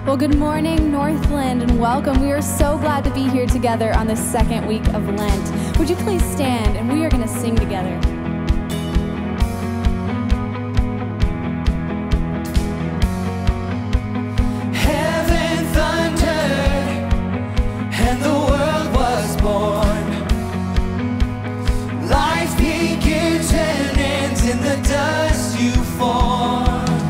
Well, good morning, Northland, and welcome. We are so glad to be here together on the second week of Lent. Would you please stand, and we are going to sing together. Heaven thundered, and the world was born. Life begins and ends in the dust you form.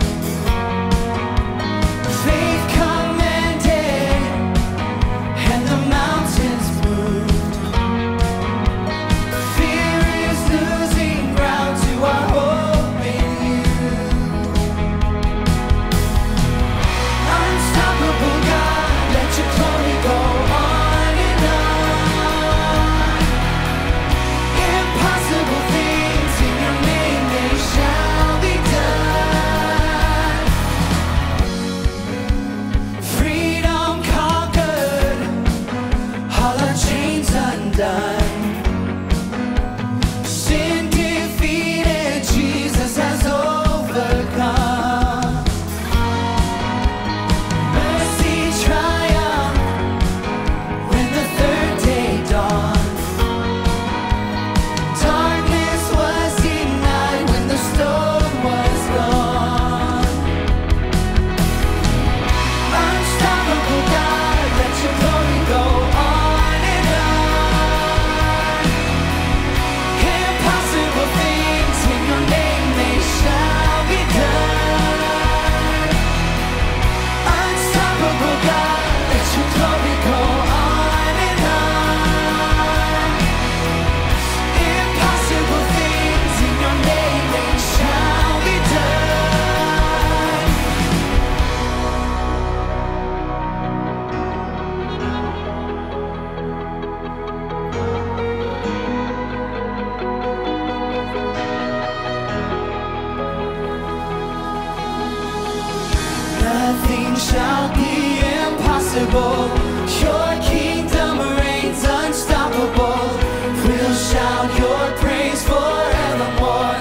Shall be impossible. Your kingdom reigns unstoppable. We'll shout your praise forevermore.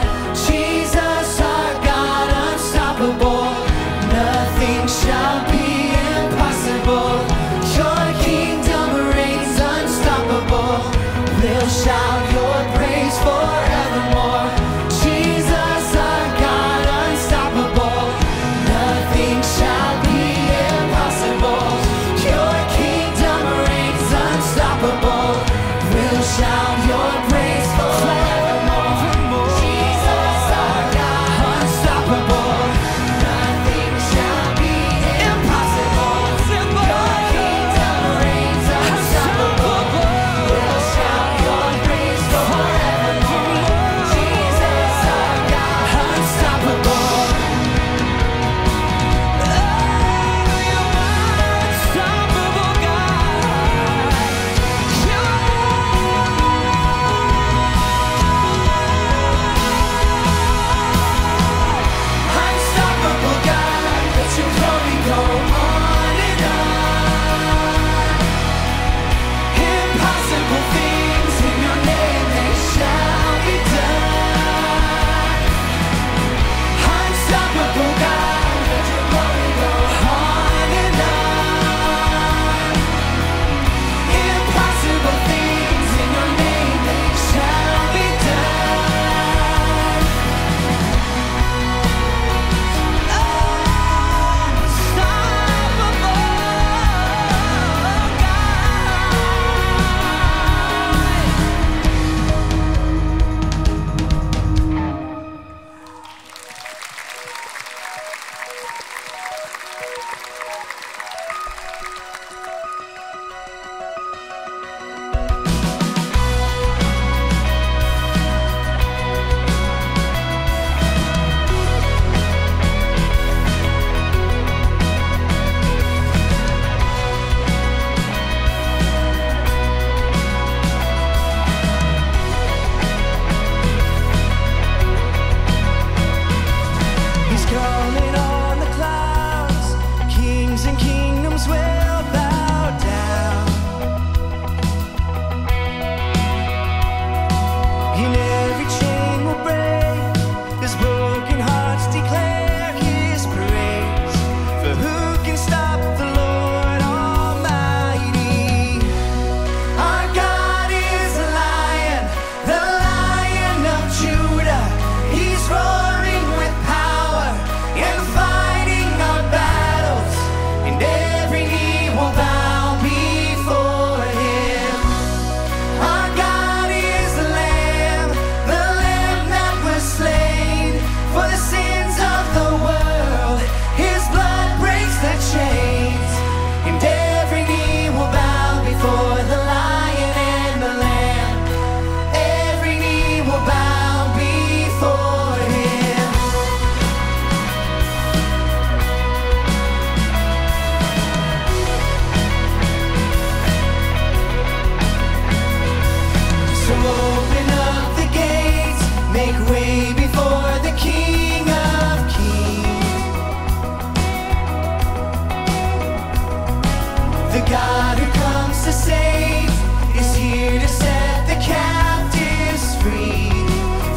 Jesus, our God, unstoppable. Nothing shall be impossible. Your kingdom reigns unstoppable. We'll shout your praise forevermore. Jesus, our God, unstoppable. Nothing shall be impossible. Your kingdom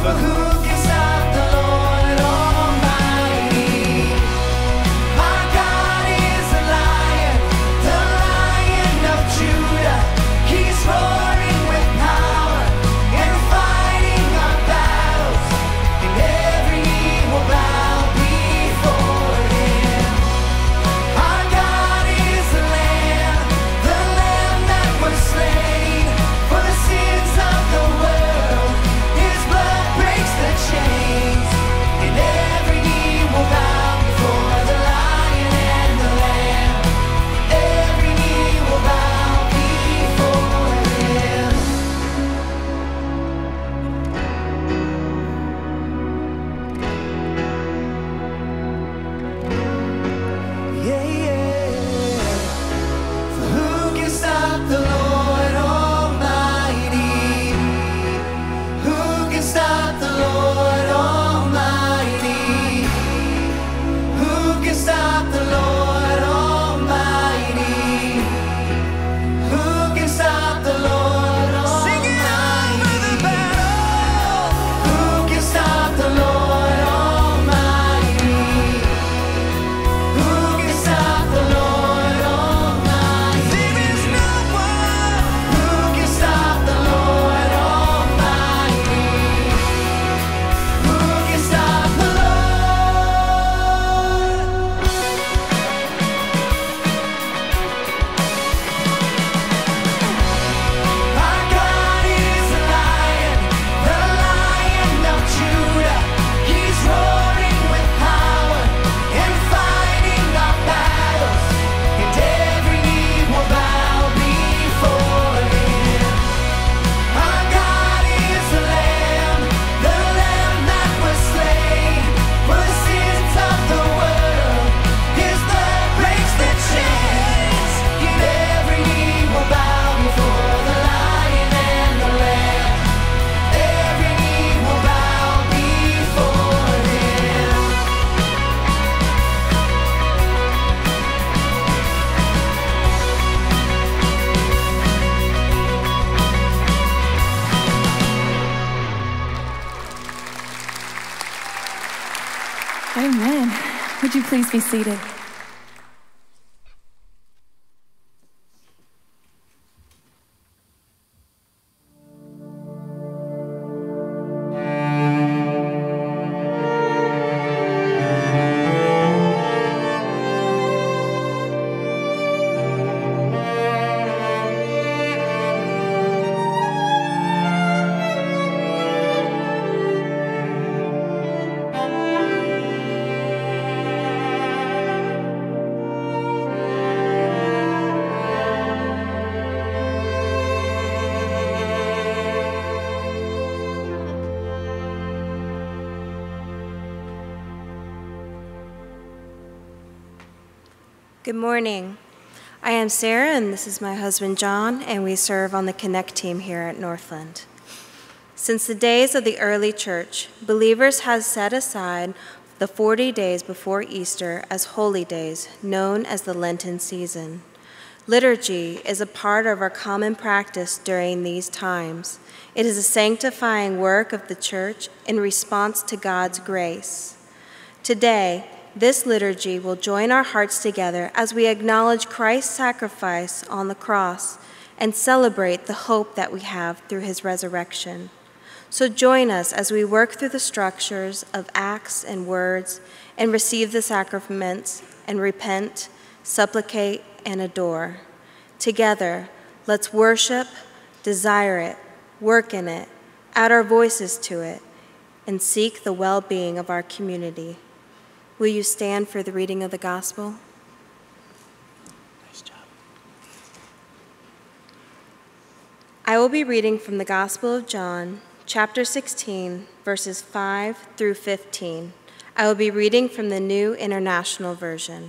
Amen. Would you please be seated? Good morning. I am Sarah, and this is my husband, John, and we serve on the Connect team here at Northland. Since the days of the early church, believers have set aside the 40 days before Easter as holy days, known as the Lenten season. Liturgy is a part of our common practice during these times. It is a sanctifying work of the church in response to God's grace. Today, this liturgy will join our hearts together as we acknowledge Christ's sacrifice on the cross and celebrate the hope that we have through his resurrection. So join us as we work through the structures of acts and words and receive the sacraments and repent, supplicate, and adore. Together, let's worship, desire it, work in it, add our voices to it, and seek the well-being of our community. Will you stand for the reading of the gospel? Nice job. I will be reading from the Gospel of John, chapter 16, verses 5 through 15. I will be reading from the New International Version.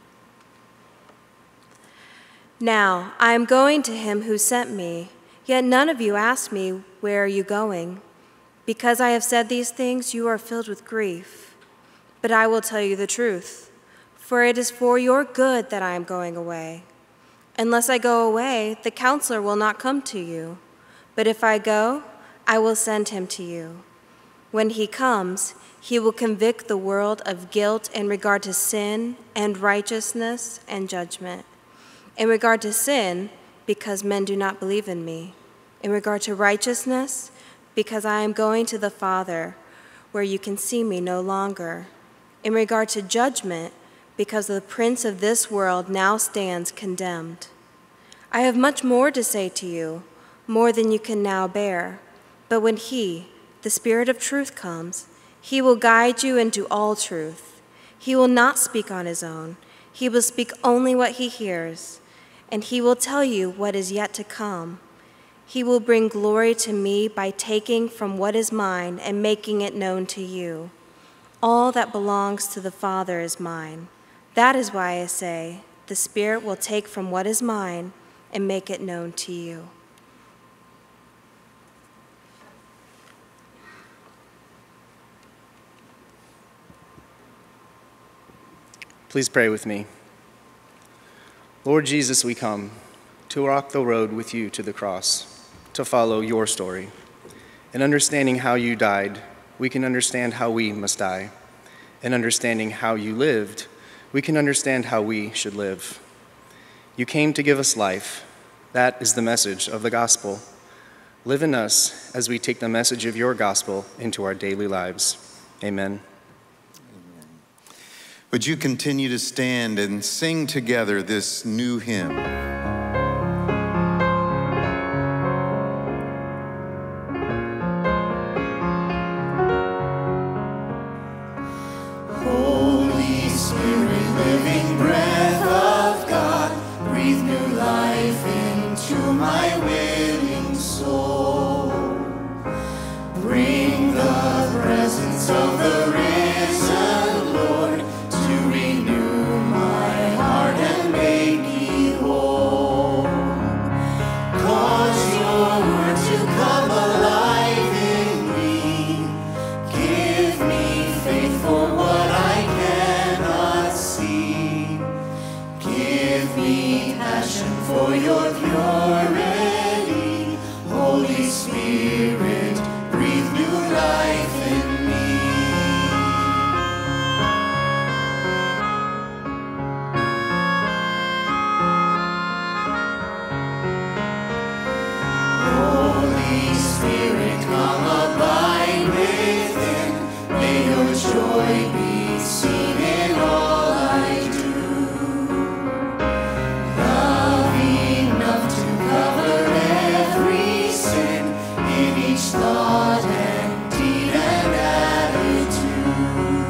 Now, I am going to him who sent me, yet none of you asked me, where are you going? Because I have said these things, you are filled with grief. But I will tell you the truth, for it is for your good that I am going away. Unless I go away, the counselor will not come to you. But if I go, I will send him to you. When he comes, he will convict the world of guilt in regard to sin and righteousness and judgment. In regard to sin, because men do not believe in me. In regard to righteousness, because I am going to the Father, where you can see me no longer. In regard to judgment, because the prince of this world now stands condemned. I have much more to say to you, more than you can now bear. But when he, the Spirit of truth, comes, he will guide you into all truth. He will not speak on his own. He will speak only what he hears, and he will tell you what is yet to come. He will bring glory to me by taking from what is mine and making it known to you. All that belongs to the Father is mine. That is why I say, the Spirit will take from what is mine and make it known to you. Please pray with me. Lord Jesus, we come to walk the road with you to the cross, to follow your story. In understanding how you died, we can understand how we must die. In understanding how you lived, we can understand how we should live. You came to give us life. That is the message of the gospel. Live in us as we take the message of your gospel into our daily lives. Amen. Would you continue to stand and sing together this new hymn? Holy Spirit, living breath of God, breathe new life into my willing soul. Bring the presence of the risen Lord to renew my heart and make me whole. Cause your word to come alive in me. Give me faith for what I cannot see. Give me passion for your purity. Holy Spirit, breathe new life in me. Holy Spirit, come abide within. May your joy be seen in all I do. Love enough to cover every sin in each thought and deed and attitude.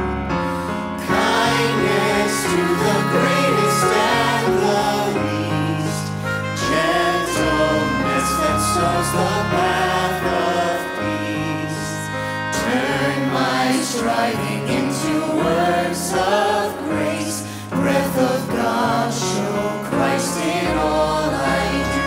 Kindness to the greatest and the least. Gentleness that sows the path of peace. Turn my striving into works of grace. Breath of God, show Christ in all I do.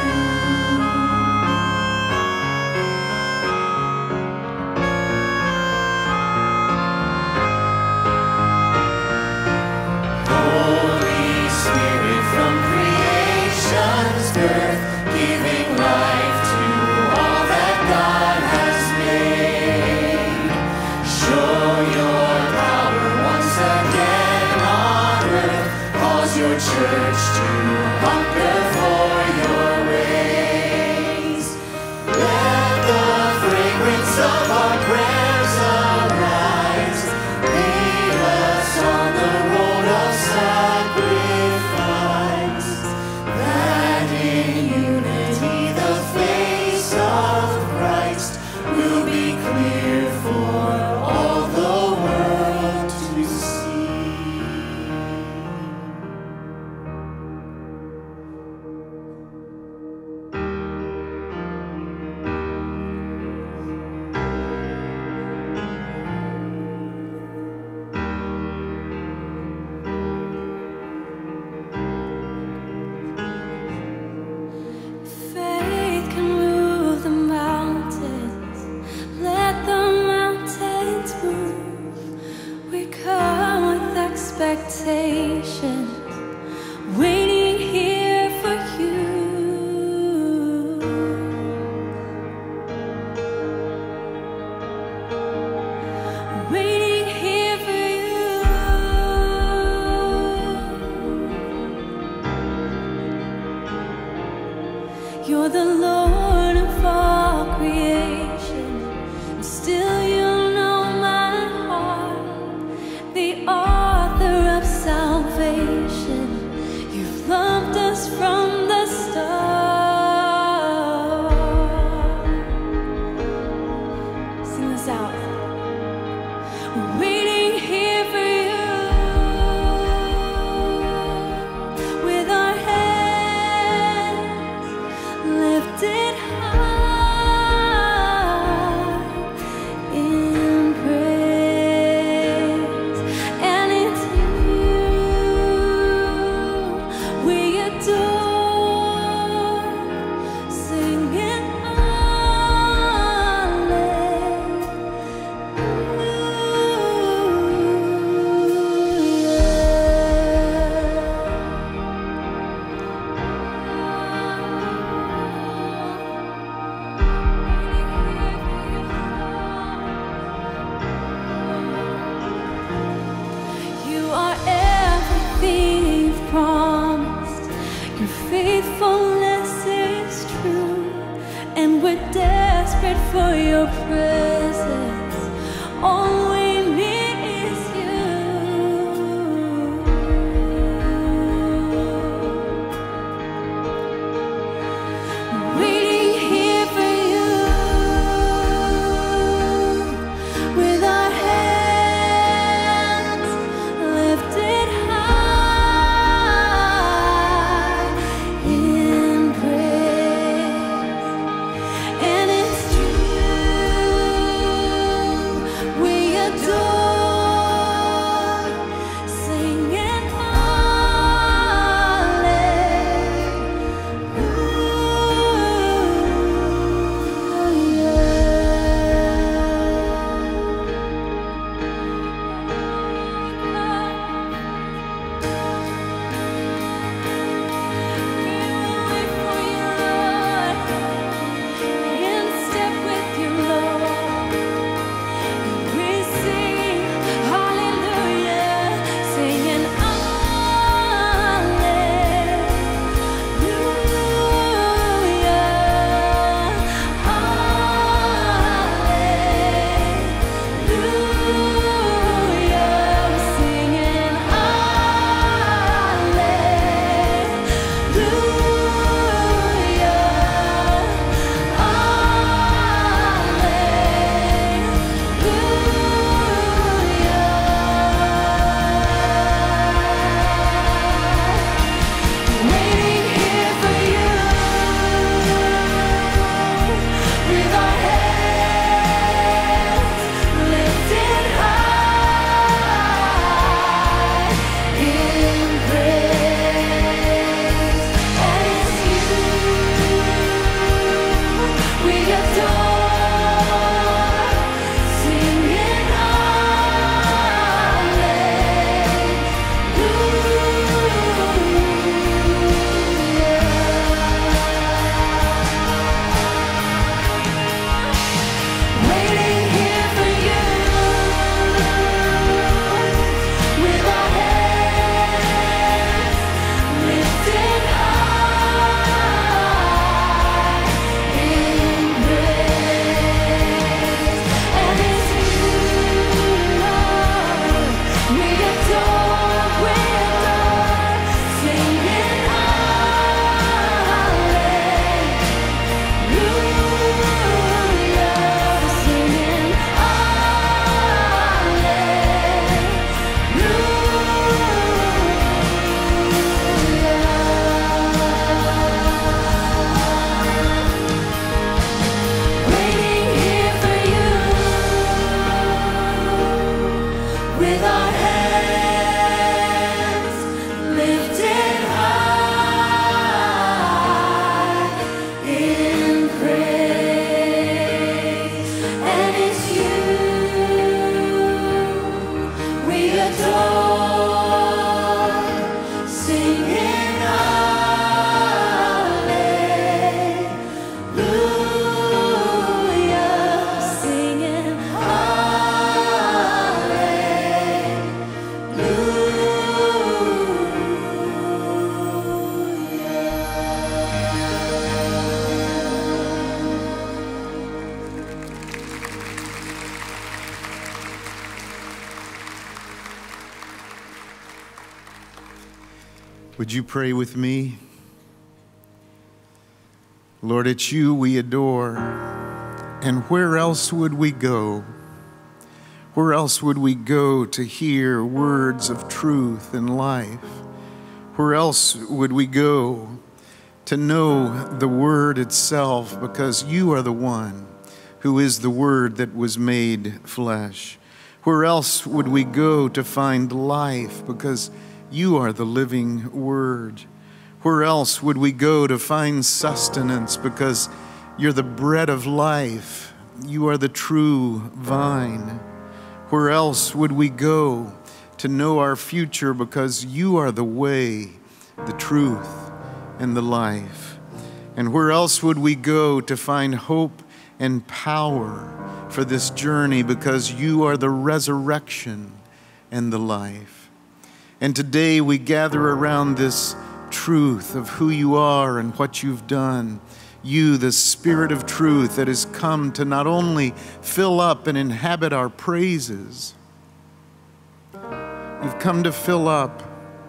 Holy Spirit, from creation's birth, giving life to all that God has made. Show your power once again on earth. Cause your church to hunger for your ways. Let the fragrance of our prayers arise. Lead us on the road of sacrifice. That in unity the face of Christ will be clear for all the world to see. You're the Lord of all creation, and still you know my heart. The author of salvation, you've loved us from the start. Sing this out. We're waiting here for you. Lifted high in praise, and it's you we adore, singing faithfulness is true, and we're desperate for your presence. All we need is you. We're waiting here for you with our hands lifted high in praise, and it's true. Would you pray with me? Lord, it's you we adore. And where else would we go? Where else would we go to hear words of truth and life? Where else would we go to know the Word itself? Because you are the one who is the Word that was made flesh. Where else would we go to find life? Because you are the living Word. Where else would we go to find sustenance? Because you're the bread of life. You are the true vine. Where else would we go to know our future? Because you are the way, the truth, and the life. And where else would we go to find hope and power for this journey? Because you are the resurrection and the life. And today we gather around this truth of who you are and what you've done. You, the Spirit of truth that has come to not only fill up and inhabit our praises, you've come to fill up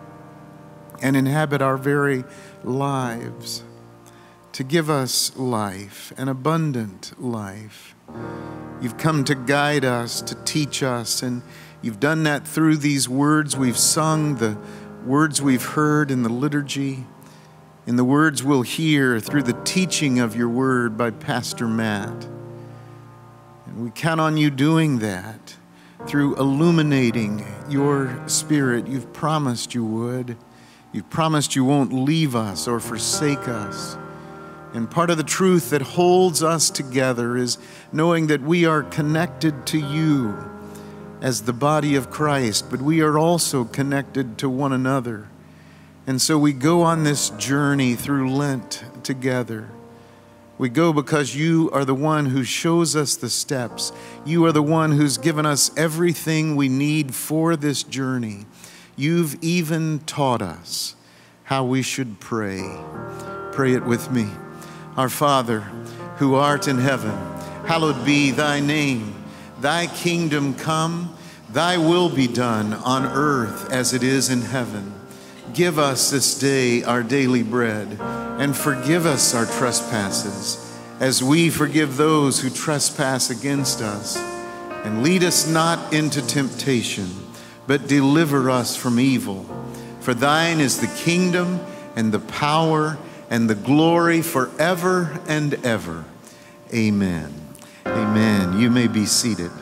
and inhabit our very lives, to give us life, an abundant life. You've come to guide us, to teach us, and you've done that through these words we've sung, the words we've heard in the liturgy, and the words we'll hear through the teaching of your word by Pastor Matt. And we count on you doing that through illuminating your Spirit. You've promised you would. You've promised you won't leave us or forsake us. And part of the truth that holds us together is knowing that we are connected to you as the body of Christ, but we are also connected to one another. And so we go on this journey through Lent together. We go because you are the one who shows us the steps. You are the one who's given us everything we need for this journey. You've even taught us how we should pray. Pray it with me. Our Father, who art in heaven, hallowed be thy name. Thy kingdom come, thy will be done on earth as it is in heaven. Give us this day our daily bread, and forgive us our trespasses, as we forgive those who trespass against us. And lead us not into temptation, but deliver us from evil. For thine is the kingdom, and the power, and the glory forever and ever. Amen. Amen. You may be seated.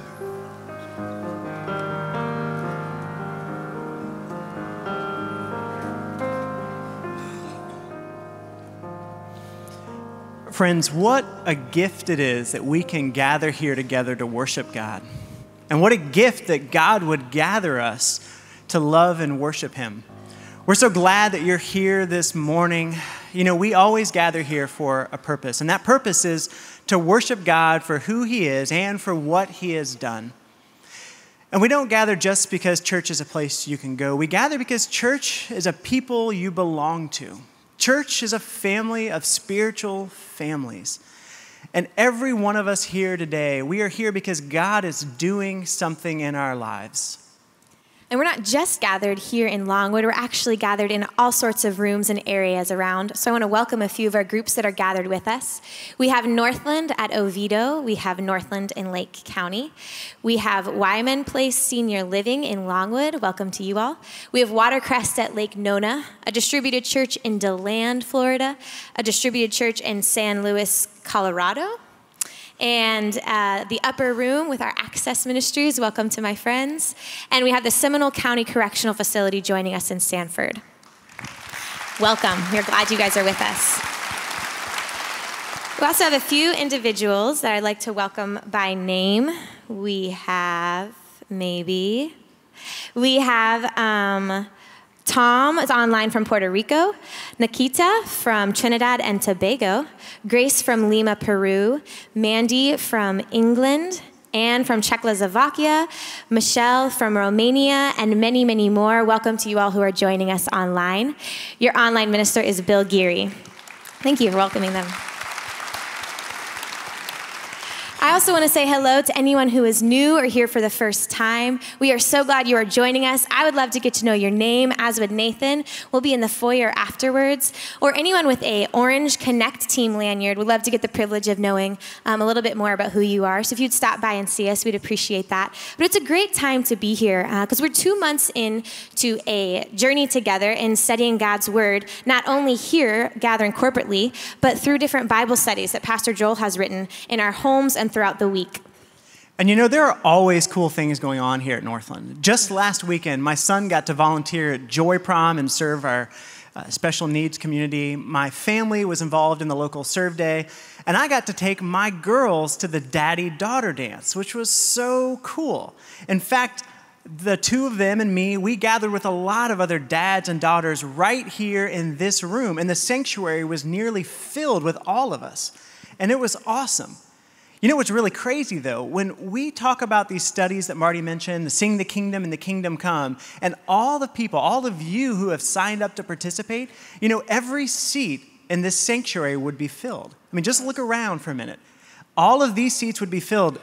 Friends, what a gift it is that we can gather here together to worship God. And what a gift that God would gather us to love and worship Him. We're so glad that you're here this morning. You know, we always gather here for a purpose, and that purpose is to worship God for who He is and for what He has done. And we don't gather just because church is a place you can go. We gather because church is a people you belong to. Church is a family of spiritual families. And every one of us here today, we are here because God is doing something in our lives. And we're not just gathered here in Longwood, we're actually gathered in all sorts of rooms and areas around. So I want to welcome a few of our groups that are gathered with us. We have Northland at Oviedo. We have Northland in Lake County. We have Wyman Place Senior Living in Longwood. Welcome to you all. We have Watercrest at Lake Nona, a distributed church in DeLand, Florida, a distributed church in San Luis, Colorado, and the upper room with our access ministries. Welcome to my friends. And we have the Seminole County Correctional Facility joining us in Sanford. Welcome. We're glad you guys are with us. We also have a few individuals that I'd like to welcome by name. We have Tom is online from Puerto Rico, Nikita from Trinidad and Tobago, Grace from Lima, Peru, Mandy from England, Anne from Czechoslovakia, Michelle from Romania, and many, many more. Welcome to you all who are joining us online. Your online minister is Bill Geary. Thank you for welcoming them. I also want to say hello to anyone who is new or here for the first time. We are so glad you are joining us. I would love to get to know your name, as would Nathan. We'll be in the foyer afterwards. Or anyone with a orange Connect Team lanyard would love to get the privilege of knowing a little bit more about who you are. So if you'd stop by and see us, we'd appreciate that. But it's a great time to be here because we're 2 months into a journey together in studying God's Word, not only here gathering corporately, but through different Bible studies that Pastor Joel has written in our homes and throughout the week. And you know, there are always cool things going on here at Northland. Just last weekend, my son got to volunteer at Joy Prom and serve our special needs community. My family was involved in the local serve day, and I got to take my girls to the daddy-daughter dance, which was so cool. In fact, the two of them and me, we gathered with a lot of other dads and daughters right here in this room, and the sanctuary was nearly filled with all of us, and it was awesome. You know what's really crazy, though? When we talk about these studies that Marty mentioned, the Sing the Kingdom and the Kingdom Come, and all the people, all of you who have signed up to participate, you know, every seat in this sanctuary would be filled. I mean, just look around for a minute. All of these seats would be filled,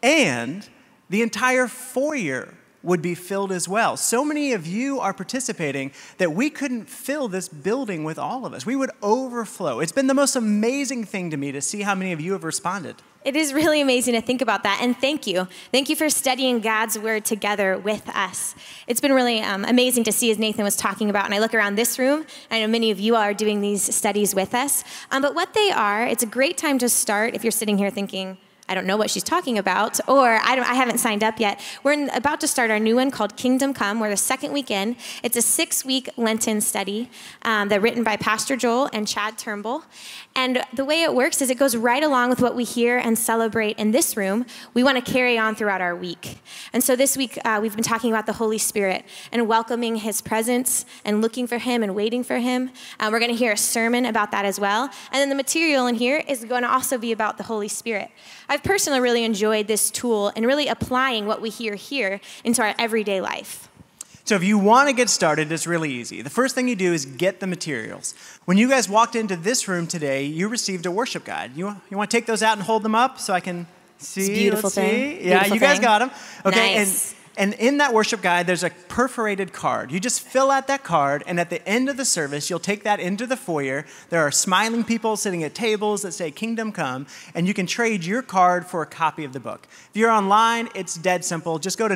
and the entire foyer would be filled as well. So many of you are participating that we couldn't fill this building with all of us. We would overflow. It's been the most amazing thing to me to see how many of you have responded. It is really amazing to think about that, and thank you. Thank you for studying God's Word together with us. It's been really amazing to see, as Nathan was talking about, and I look around this room, I know many of you are doing these studies with us, but what they are, it's a great time to start if you're sitting here thinking, I don't know what she's talking about, or I haven't signed up yet. We're about to start our new one called Kingdom Come. We're the second week in. It's a 6-week Lenten study that's written by Pastor Joel and Chad Turnbull. And the way it works is it goes right along with what we hear and celebrate in this room. We want to carry on throughout our week. And so this week, we've been talking about the Holy Spirit and welcoming his presence and looking for him and waiting for him. We're going to hear a sermon about that as well. And then the material in here is going to also be about the Holy Spirit. I've personally really enjoyed this tool and really applying what we hear here into our everyday life. So if you want to get started, it's really easy. The first thing you do is get the materials. When you guys walked into this room today, you received a worship guide. You want to take those out and hold them up so I can see? It's a beautiful thing. Yeah, beautiful you guys thing. got them. Okay, Nice. And in that worship guide, there's a perforated card. You just fill out that card, and at the end of the service, you'll take that into the foyer. There are smiling people sitting at tables that say Kingdom Come, and you can trade your card for a copy of the book. If you're online, it's dead simple. Just go to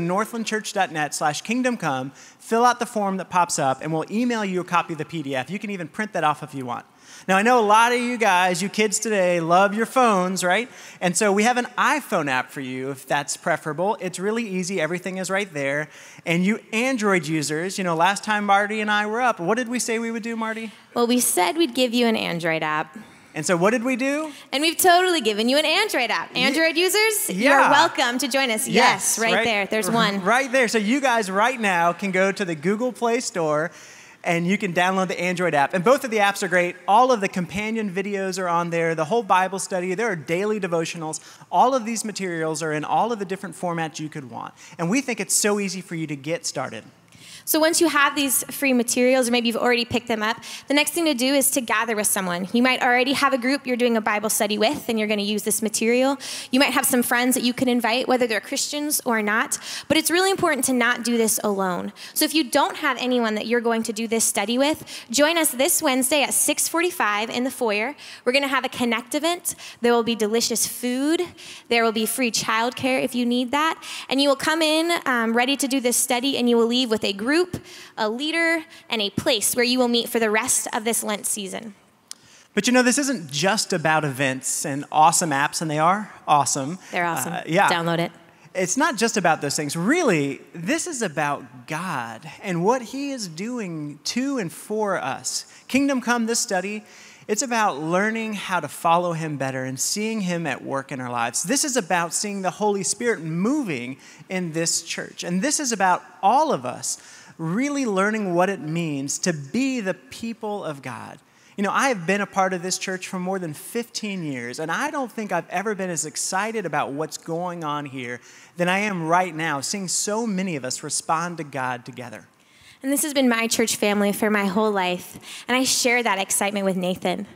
northlandchurch.net/kingdomcome, fill out the form that pops up, and we'll email you a copy of the PDF. You can even print that off if you want. Now, I know a lot of you guys, you kids today, love your phones, right? And so we have an iPhone app for you, if that's preferable. It's really easy. Everything is right there. And you Android users, you know, last time Marty and I were up, what did we say we would do, Marty? Well, we said we'd give you an Android app. And so what did we do? And we've totally given you an Android app. Android users, you're welcome to join us. Yes, right there. There's one. Right there. So you guys right now can go to the Google Play Store and you can download the Android app. And both of the apps are great. All of the companion videos are on there, the whole Bible study, there are daily devotionals. All of these materials are in all of the different formats you could want. And we think it's so easy for you to get started. So once you have these free materials, or maybe you've already picked them up, the next thing to do is to gather with someone. You might already have a group you're doing a Bible study with, and you're going to use this material. You might have some friends that you can invite, whether they're Christians or not. But it's really important to not do this alone. So if you don't have anyone that you're going to do this study with, join us this Wednesday at 6:45 in the foyer. We're going to have a Connect event. There will be delicious food. There will be free childcare if you need that. And you will come in ready to do this study, and you will leave with a group, a leader, and a place where you will meet for the rest of this Lent season. But you know, this isn't just about events and awesome apps, and they are awesome. They're awesome. Yeah. Download it. It's not just about those things. Really, this is about God and what he is doing to and for us. Kingdom Come, this study, it's about learning how to follow him better and seeing him at work in our lives. This is about seeing the Holy Spirit moving in this church. And this is about all of us really learning what it means to be the people of God. You know, I have been a part of this church for more than 15 years, and I don't think I've ever been as excited about what's going on here than I am right now, seeing so many of us respond to God together. And this has been my church family for my whole life, and I share that excitement with Nathan.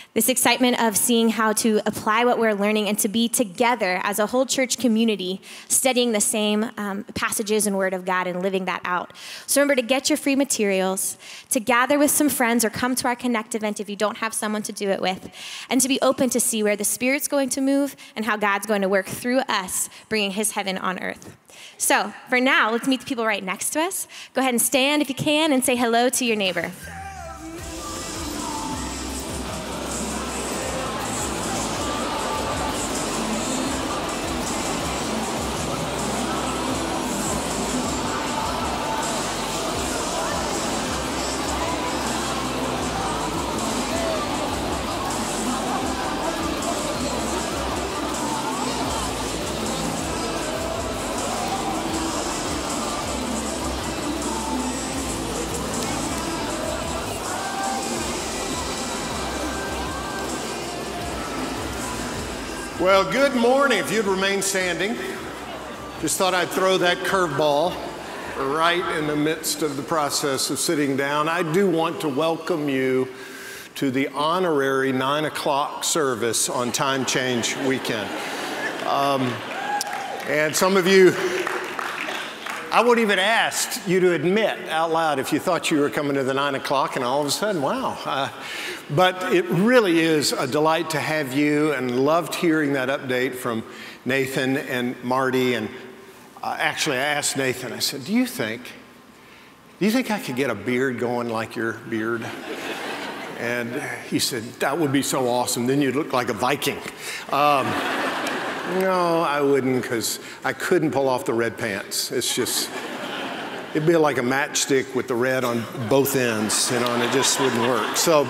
This excitement of seeing how to apply what we're learning and to be together as a whole church community, studying the same passages and Word of God and living that out. So remember to get your free materials, to gather with some friends or come to our Connect event if you don't have someone to do it with, and to be open to see where the Spirit's going to move and how God's going to work through us, bringing His heaven on earth. So for now, let's meet the people right next to us. Go ahead and stand if you can and say hello to your neighbor. Well, good morning. If you'd remain standing, just thought I'd throw that curveball right in the midst of the process of sitting down. I do want to welcome you to the honorary 9 o'clock service on Time Change Weekend. And some of you, I wouldn't even ask you to admit out loud if you thought you were coming to the 9 o'clock and all of a sudden, wow. But it really is a delight to have you, and loved hearing that update from Nathan and Marty. And actually, I asked Nathan, I said, do you think I could get a beard going like your beard? And he said, that would be so awesome. Then you'd look like a Viking. No, I wouldn't, because I couldn't pull off the red pants. It's just, it'd be like a matchstick with the red on both ends, and it just wouldn't work. So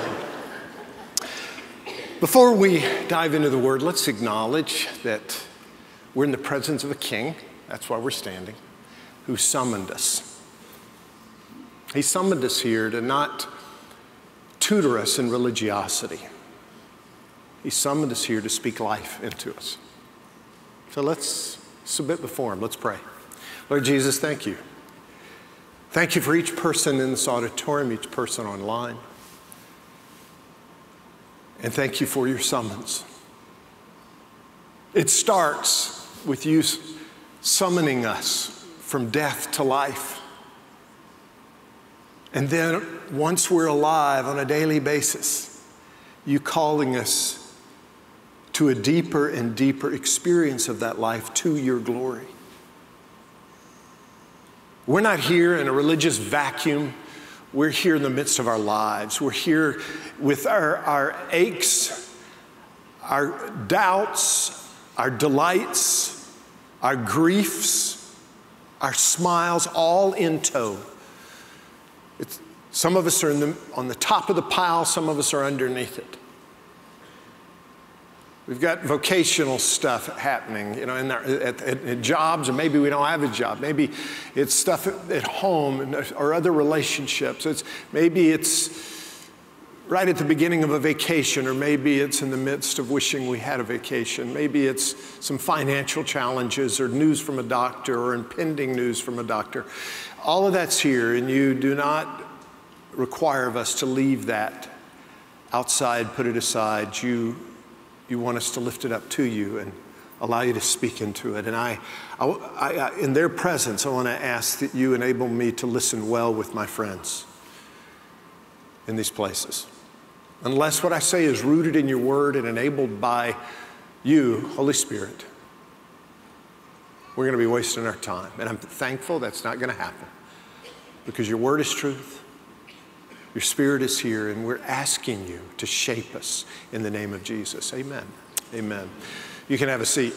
before we dive into the Word, let's acknowledge that we're in the presence of a king. That's why we're standing, who summoned us. He summoned us here to not tutor us in religiosity. He summoned us here to speak life into us. So let's submit before Him. Let's pray. Lord Jesus, thank you. Thank you for each person in this auditorium, each person online. And thank you for your summons. It starts with you summoning us from death to life. And then once we're alive on a daily basis, you calling us to a deeper and deeper experience of that life to your glory. We're not here in a religious vacuum. We're here in the midst of our lives. We're here with our aches, our doubts, our delights, our griefs, our smiles, all in tow. Some of us are on the top of the pile, some of us are underneath it. We've got vocational stuff happening, at jobs, or maybe we don't have a job. Maybe it's stuff at home or other relationships. Maybe it's right at the beginning of a vacation, or maybe it's in the midst of wishing we had a vacation. Maybe it's some financial challenges or news from a doctor or impending news from a doctor. All of that's here, and you do not require of us to leave that outside, put it aside. You want us to lift it up to you and allow you to speak into it. And I in their presence, I want to ask that you enable me to listen well with my friends in these places. Unless what I say is rooted in your word and enabled by you, Holy Spirit, we're going to be wasting our time. And I'm thankful that's not going to happen, because your word is truth. Your Spirit is here, and we're asking you to shape us in the name of Jesus. Amen. Amen. You can have a seat.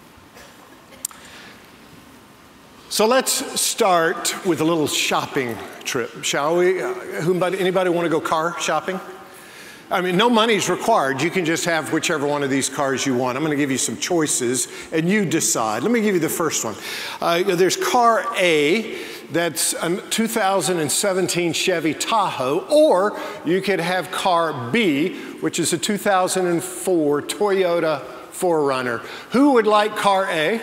So let's start with a little shopping trip, shall we? Anybody want to go car shopping? I mean, no money's required. You can just have whichever one of these cars you want. I'm going to give you some choices, and you decide. Let me give you the first one. There's car A. That's a 2017 Chevy Tahoe, or you could have car B, which is a 2004 Toyota 4Runner. Who would like car A?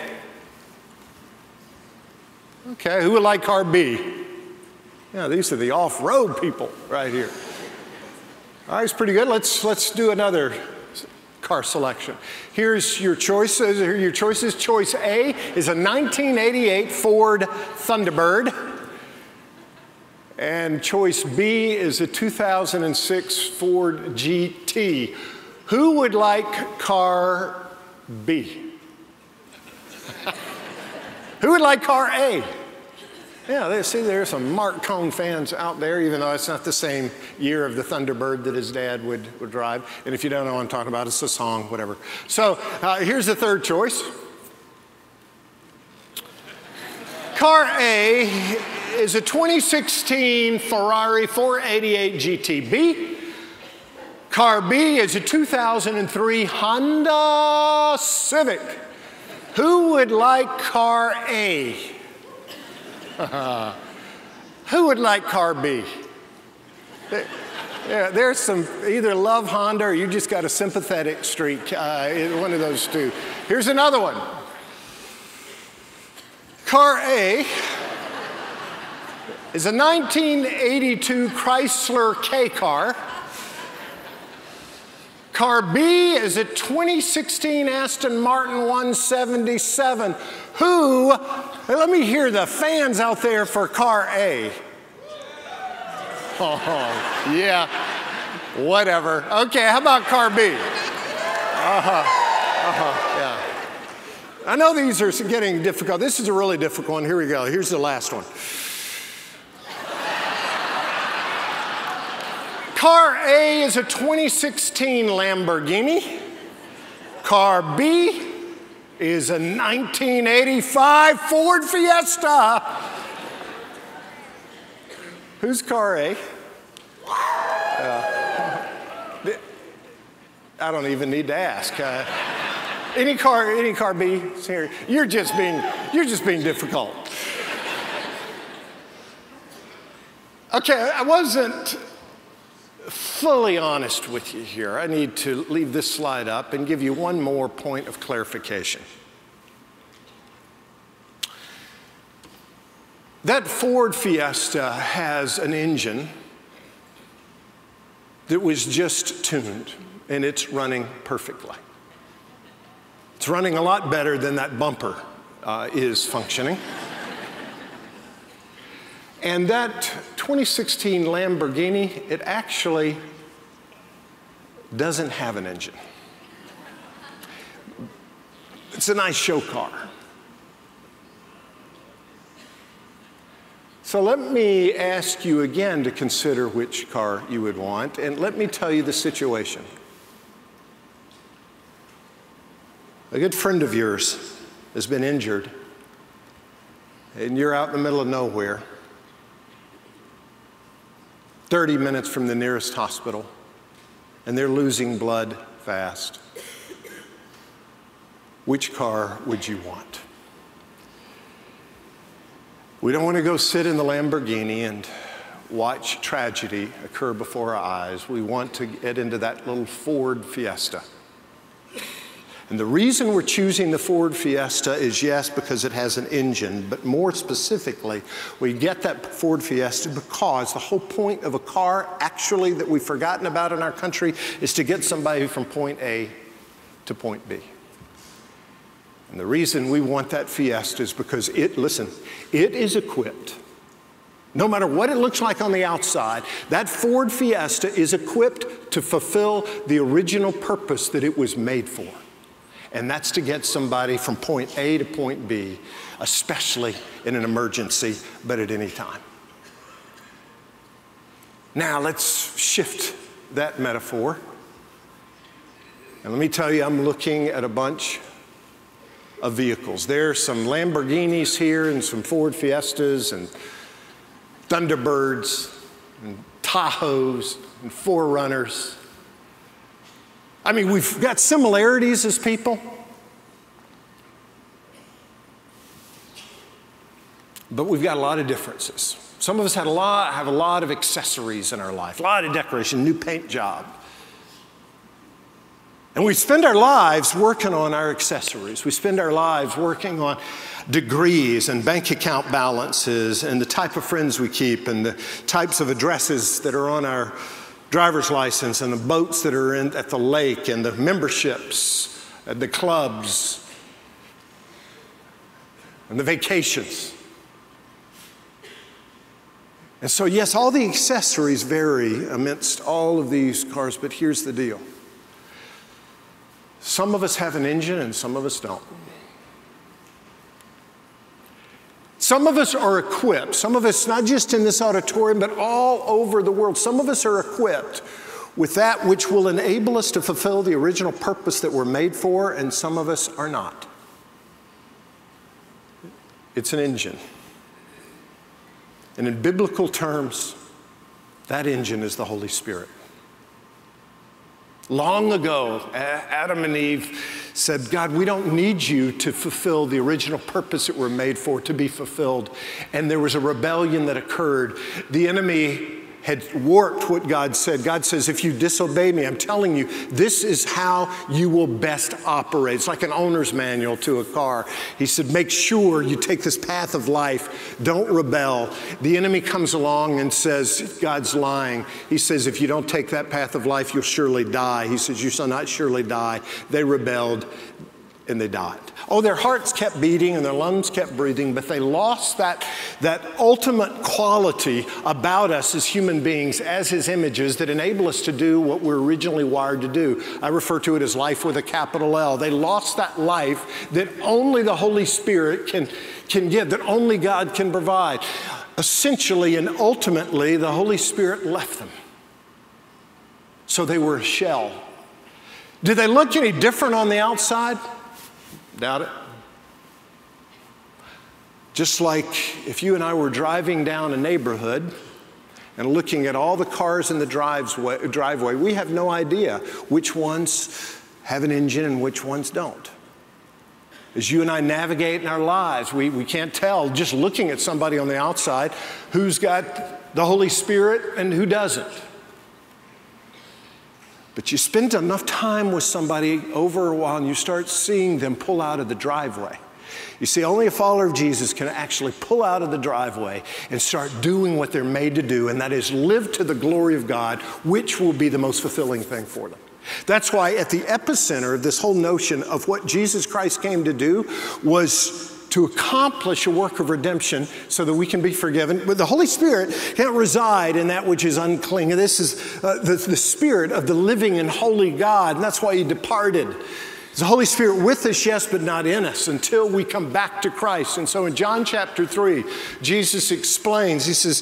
Okay, who would like car B? Yeah, these are the off-road people right here. All right, it's pretty good. Let's do another car selection. Here's your choices. Here are your choices. Choice A is a 1988 Ford Thunderbird. And choice B is a 2006 Ford GT. Who would like car B? Who would like car A? Yeah, see, there's some Mark Cohn fans out there, even though it's not the same year of the Thunderbird that his dad would drive. And if you don't know what I'm talking about, it's a song, whatever. So here's the third choice. Car A is a 2016 Ferrari 488 GTB. Car B is a 2003 Honda Civic. Who would like car A? Who would like car B? Yeah, there's some, either love Honda or you just got a sympathetic streak, one of those two. Here's another one. Car A is a 1982 Chrysler K car. Car B is a 2016 Aston Martin 177. Who, let me hear the fans out there for car A. Oh, yeah, whatever. Okay, how about car B? Yeah. I know these are getting difficult. This is a really difficult one. Here we go. Here's the last one. Car A is a 2016 Lamborghini. Car B is a 1985 Ford Fiesta. Who's car A? I don't even need to ask. Any car B? Here, you're just being difficult. Okay, I wasn't fully honest with you here. I need to leave this slide up and give you one more point of clarification. That Ford Fiesta has an engine that was just tuned, and it's running perfectly. It's running a lot better than that bumper is functioning. And that 2016 Lamborghini, it actually doesn't have an engine. It's a nice show car. So let me ask you again to consider which car you would want, and let me tell you the situation. A good friend of yours has been injured, and you're out in the middle of nowhere, 30 minutes from the nearest hospital, and they're losing blood fast. Which car would you want? We don't want to go sit in the Lamborghini and watch tragedy occur before our eyes. We want to get into that little Ford Fiesta. And the reason we're choosing the Ford Fiesta is, yes, because it has an engine, but more specifically, we get that Ford Fiesta because the whole point of a car, actually, that we've forgotten about in our country, is to get somebody from point A to point B. And the reason we want that Fiesta is because it is equipped. No matter what it looks like on the outside, that Ford Fiesta is equipped to fulfill the original purpose that it was made for. And that's to get somebody from point A to point B, especially in an emergency, but at any time. Now let's shift that metaphor. And let me tell you, I'm looking at a bunch of vehicles. There's some Lamborghinis here and some Ford Fiestas and Thunderbirds and Tahoes and 4Runners. I mean, we've got similarities as people, but we've got a lot of differences. Some of us have a lot of accessories in our life, a lot of decoration, new paint job. And we spend our lives working on our accessories. We spend our lives working on degrees and bank account balances and the type of friends we keep and the types of addresses that are on our driver's license and the boats that are at the lake and the memberships and the clubs and the vacations. And so, yes, all the accessories vary amidst all of these cars, but here's the deal. Some of us have an engine and some of us don't. Some of us are equipped. Some of us, not just in this auditorium, but all over the world, some of us are equipped with that which will enable us to fulfill the original purpose that we're made for, and some of us are not. It's an engine. And in biblical terms, that engine is the Holy Spirit. Long ago, Adam and Eve said, God, we don't need you to fulfill the original purpose that we're made for to be fulfilled. And there was a rebellion that occurred. The enemy had warped what God said. God says, if you disobey me, I'm telling you, this is how you will best operate. It's like an owner's manual to a car. He said, make sure you take this path of life. Don't rebel. The enemy comes along and says, God's lying. He says, if you don't take that path of life, you'll surely die. He says, you shall not surely die. They rebelled and they died. Oh, their hearts kept beating and their lungs kept breathing, but they lost that ultimate quality about us as human beings, as his images, that enable us to do what we're originally wired to do. I refer to it as life with a capital L. They lost that life that only the Holy Spirit can give, that only God can provide. Essentially and ultimately, the Holy Spirit left them. So they were a shell. Did they look any different on the outside? Doubt it. Just like if you and I were driving down a neighborhood and looking at all the cars in the driveway, we have no idea which ones have an engine and which ones don't. As you and I navigate in our lives, we can't tell just looking at somebody on the outside who's got the Holy Spirit and who doesn't. But you spend enough time with somebody over a while and you start seeing them pull out of the driveway. You see, only a follower of Jesus can actually pull out of the driveway and start doing what they're made to do, and that is live to the glory of God, which will be the most fulfilling thing for them. That's why at the epicenter of this whole notion of what Jesus Christ came to do was to accomplish a work of redemption so that we can be forgiven. But the Holy Spirit can't reside in that which is unclean. This is the Spirit of the living and holy God, and that's why he departed. The Holy Spirit with us, yes, but not in us until we come back to Christ. And so in John chapter 3, Jesus explains, he says,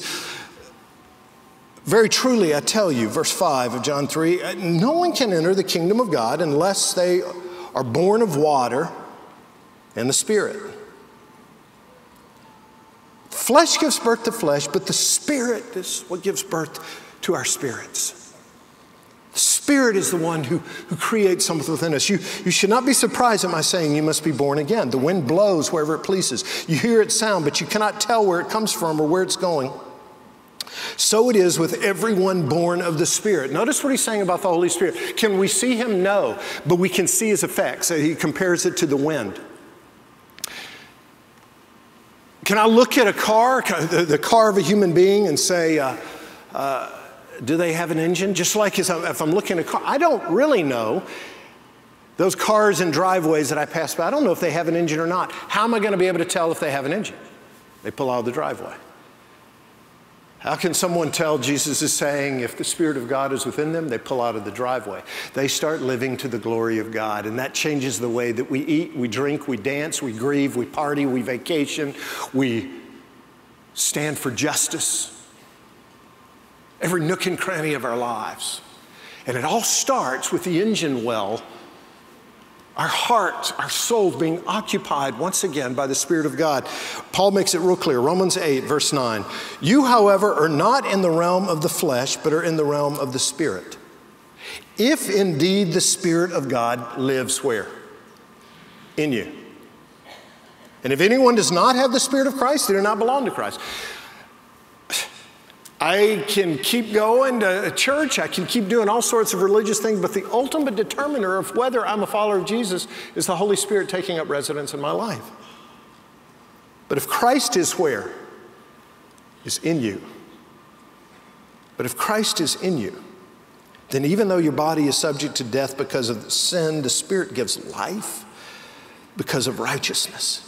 very truly I tell you, verse 5 of John 3, no one can enter the kingdom of God unless they are born of water and the Spirit. Flesh gives birth to flesh, but the Spirit is what gives birth to our spirits. The Spirit is the one who creates something within us. You should not be surprised at my saying you must be born again. The wind blows wherever it pleases. You hear its sound, but you cannot tell where it comes from or where it's going. So it is with everyone born of the Spirit. Notice what he's saying about the Holy Spirit. Can we see him? No, but we can see his effects. He compares it to the wind. Can I look at a car, the car of a human being, and say, do they have an engine? Just like if I'm looking at a car, I don't really know. Those cars in driveways that I pass by, I don't know if they have an engine or not. How am I going to be able to tell if they have an engine? They pull out of the driveway. How can someone tell, Jesus is saying, if the Spirit of God is within them, they pull out of the driveway. They start living to the glory of God, and that changes the way that we eat, we drink, we dance, we grieve, we party, we vacation, we stand for justice. Every nook and cranny of our lives. And it all starts with the engine well, our hearts, our souls being occupied once again by the Spirit of God. Paul makes it real clear, Romans 8, verse 9. You, however, are not in the realm of the flesh, but are in the realm of the Spirit. If indeed the Spirit of God lives where? In you. And if anyone does not have the Spirit of Christ, they do not belong to Christ. I can keep going to church, I can keep doing all sorts of religious things, but the ultimate determiner of whether I'm a follower of Jesus is the Holy Spirit taking up residence in my life. But if Christ is where? Is in you. But if Christ is in you, then even though your body is subject to death because of sin, the Spirit gives life because of righteousness.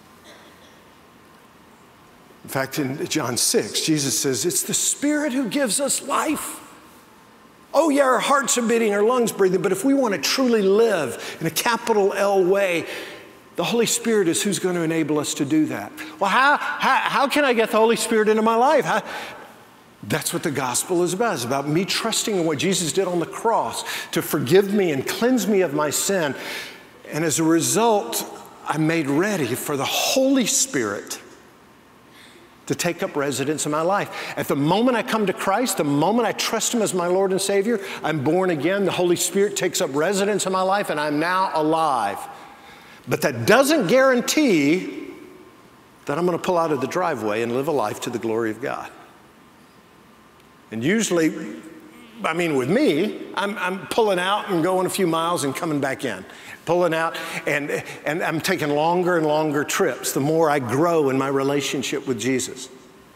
In fact, in John 6, Jesus says, it's the Spirit who gives us life. Oh yeah, our hearts are beating, our lungs breathing, but if we want to truly live in a capital L way, the Holy Spirit is who's going to enable us to do that. Well, how can I get the Holy Spirit into my life? That's what the gospel is about. It's about me trusting in what Jesus did on the cross to forgive me and cleanse me of my sin. And as a result, I'm made ready for the Holy Spirit to take up residence in my life. At the moment I come to Christ, the moment I trust Him as my Lord and Savior, I'm born again. The Holy Spirit takes up residence in my life, and I'm now alive. But that doesn't guarantee that I'm going to pull out of the driveway and live a life to the glory of God. And usually, I mean, with me, I'm pulling out and going a few miles and coming back in. Pulling out, and I'm taking longer and longer trips the more I grow in my relationship with Jesus.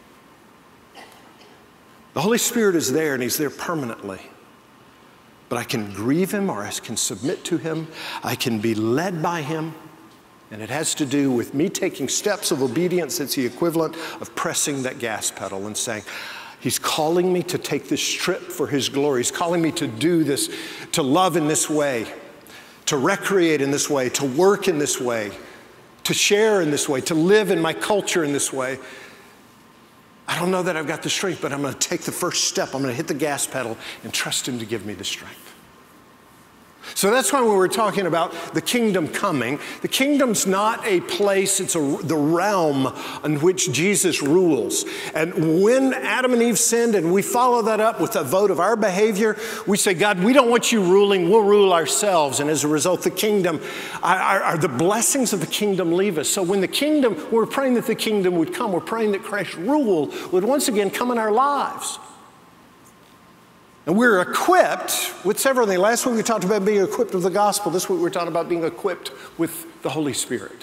The Holy Spirit is there, and He's there permanently. But I can grieve Him, or I can submit to Him. I can be led by Him. And it has to do with me taking steps of obedience. It's the equivalent of pressing that gas pedal and saying, He's calling me to take this trip for His glory. He's calling me to do this, to love in this way, to recreate in this way, to work in this way, to share in this way, to live in my culture in this way. I don't know that I've got the strength, but I'm going to take the first step. I'm going to hit the gas pedal and trust Him to give me the strength. So that's why when we're talking about the kingdom coming, the kingdom's not a place, it's the realm in which Jesus rules. And when Adam and Eve sinned and we follow that up with a vote of our behavior, we say, God, we don't want you ruling, we'll rule ourselves. And as a result, the kingdom, the blessings of the kingdom leave us. So when the kingdom, we're praying that the kingdom would come, we're praying that Christ's rule would once again come in our lives. And we're equipped with several things. Last week we talked about being equipped with the gospel. This week we're talking about being equipped with the Holy Spirit.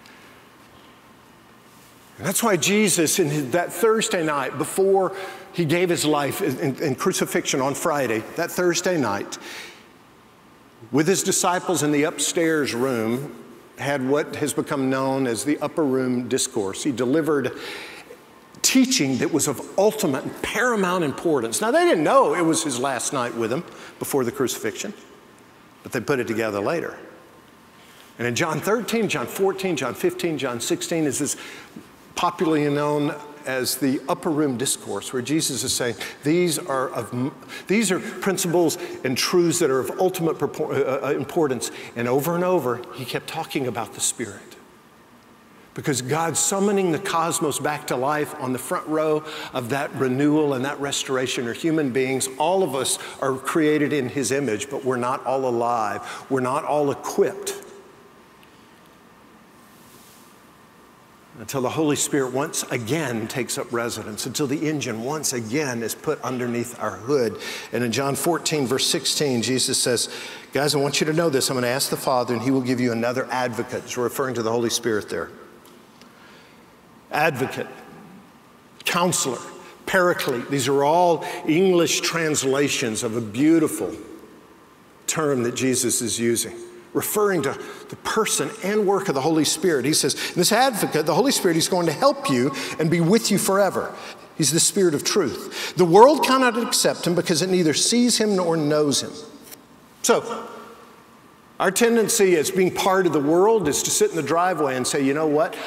And that's why Jesus, in that Thursday night, before He gave His life in crucifixion on Friday, that Thursday night, with His disciples in the upstairs room, had what has become known as the upper room discourse. He delivered teaching that was of ultimate and paramount importance. Now, they didn't know it was His last night with Him before the crucifixion, but they put it together later. And in John 13, John 14, John 15, John 16 is this popularly known as the upper room discourse, where Jesus is saying, these are principles and truths that are of ultimate importance. And over, He kept talking about the Spirit. Because God's summoning the cosmos back to life. On the front row of that renewal and that restoration are human beings. All of us are created in His image, but we're not all alive. We're not all equipped. Until the Holy Spirit once again takes up residence, until the engine once again is put underneath our hood. And in John 14, verse 16, Jesus says, guys, I want you to know this. I'm going to ask the Father, and He will give you another advocate. He's referring to the Holy Spirit there. Advocate, counselor, paraclete. These are all English translations of a beautiful term that Jesus is using, referring to the person and work of the Holy Spirit. He says, this advocate, the Holy Spirit, He's going to help you and be with you forever. He's the Spirit of truth. The world cannot accept Him because it neither sees Him nor knows Him. So, our tendency as being part of the world is to sit in the driveway and say, you know what?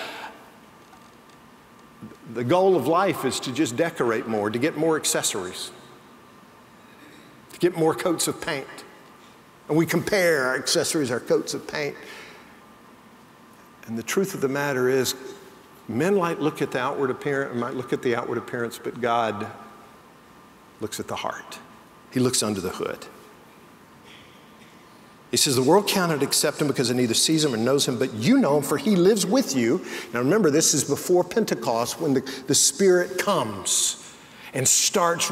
The goal of life is to just decorate more, to get more accessories, to get more coats of paint. And we compare our accessories, our coats of paint. And the truth of the matter is, men might look at the outward appearance, but God looks at the heart. He looks under the hood. He says, the world cannot accept Him because it neither sees Him or knows Him, but you know Him, for He lives with you. Now remember, this is before Pentecost, when the Spirit comes and starts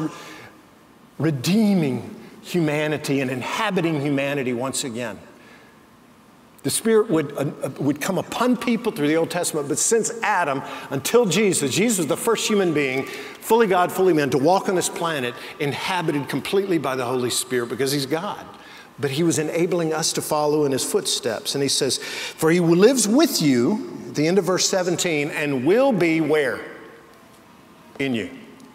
redeeming humanity and inhabiting humanity once again. The Spirit would come upon people through the Old Testament, but since Adam until Jesus was the first human being, fully God, fully man, to walk on this planet, inhabited completely by the Holy Spirit because he's God. But he was enabling us to follow in his footsteps. And he says, for he lives with you, at the end of verse 17, and will be where? In you.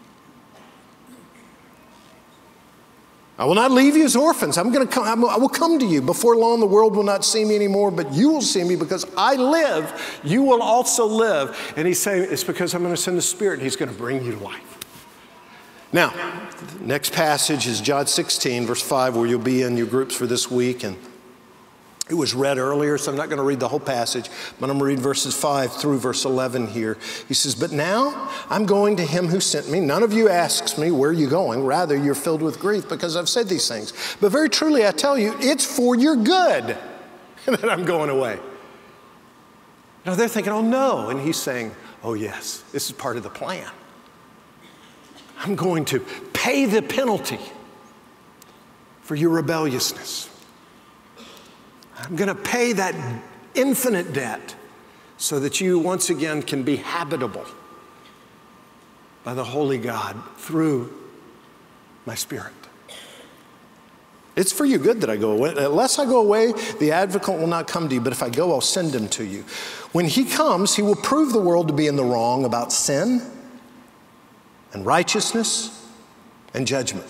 I will not leave you as orphans. I will come to you. Before long, the world will not see me anymore, but you will see me because I live. You will also live. And he's saying, it's because I'm going to send the Spirit. He's going to bring you to life. Now, the next passage is John 16, verse 5, where you'll be in your groups for this week. And it was read earlier, so I'm not going to read the whole passage, but I'm going to read verses 5 through verse 11 here. He says, but now I'm going to him who sent me. None of you asks me, where are you going? Rather, you're filled with grief because I've said these things. But very truly, I tell you, it's for your good that I'm going away. Now they're thinking, oh no. And he's saying, oh yes, this is part of the plan. I'm going to pay the penalty for your rebelliousness. I'm going to pay that infinite debt so that you once again can be habitable by the Holy God through my Spirit. It's for you good that I go away. Unless I go away, the advocate will not come to you, but if I go, I'll send him to you. When he comes, he will prove the world to be in the wrong about sin and righteousness and judgment.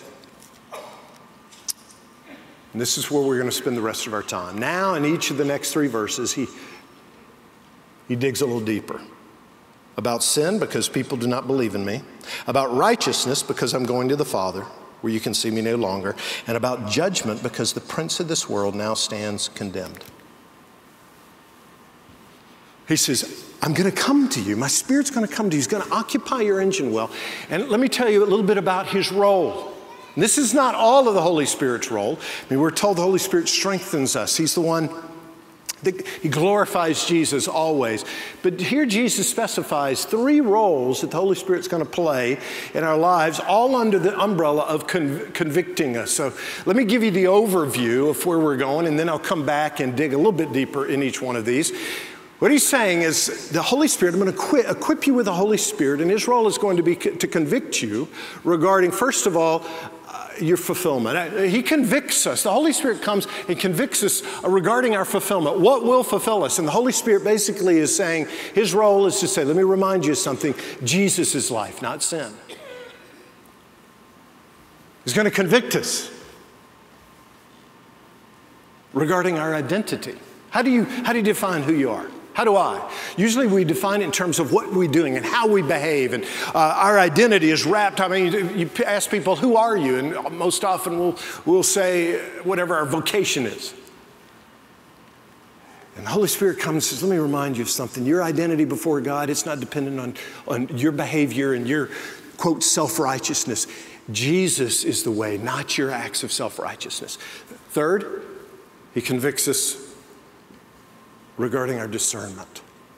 And this is where we're going to spend the rest of our time. Now, in each of the next 3 verses, he digs a little deeper. About sin, because people do not believe in me. About righteousness, because I'm going to the Father, where you can see me no longer. And about judgment, because the prince of this world now stands condemned. He says, I'm going to come to you. My Spirit's going to come to you. He's going to occupy your engine well. And let me tell you a little bit about his role. This is not all of the Holy Spirit's role. I mean, we're told the Holy Spirit strengthens us. He's the one that he glorifies Jesus always. But here Jesus specifies 3 roles that the Holy Spirit's going to play in our lives, all under the umbrella of convicting us. So let me give you the overview of where we're going, and then I'll come back and dig a little bit deeper in each one of these. What he's saying is the Holy Spirit, I'm going to equip you with the Holy Spirit, and his role is going to be to convict you regarding, first of all, your fulfillment. He convicts us. The Holy Spirit comes and convicts us regarding our fulfillment. What will fulfill us? And the Holy Spirit basically is saying, his role is to say, let me remind you of something. Jesus is life, not sin. He's going to convict us regarding our identity. How do you define who you are? How do I? Usually we define it in terms of what we're doing and how we behave. And our identity is wrapped. I mean, you ask people, who are you? And most often we'll say whatever our vocation is. And the Holy Spirit comes and says, let me remind you of something. Your identity before God, it's not dependent on your behavior and your, quote, self-righteousness. Jesus is the way, not your acts of self-righteousness. Third, he convicts us regarding our discernment.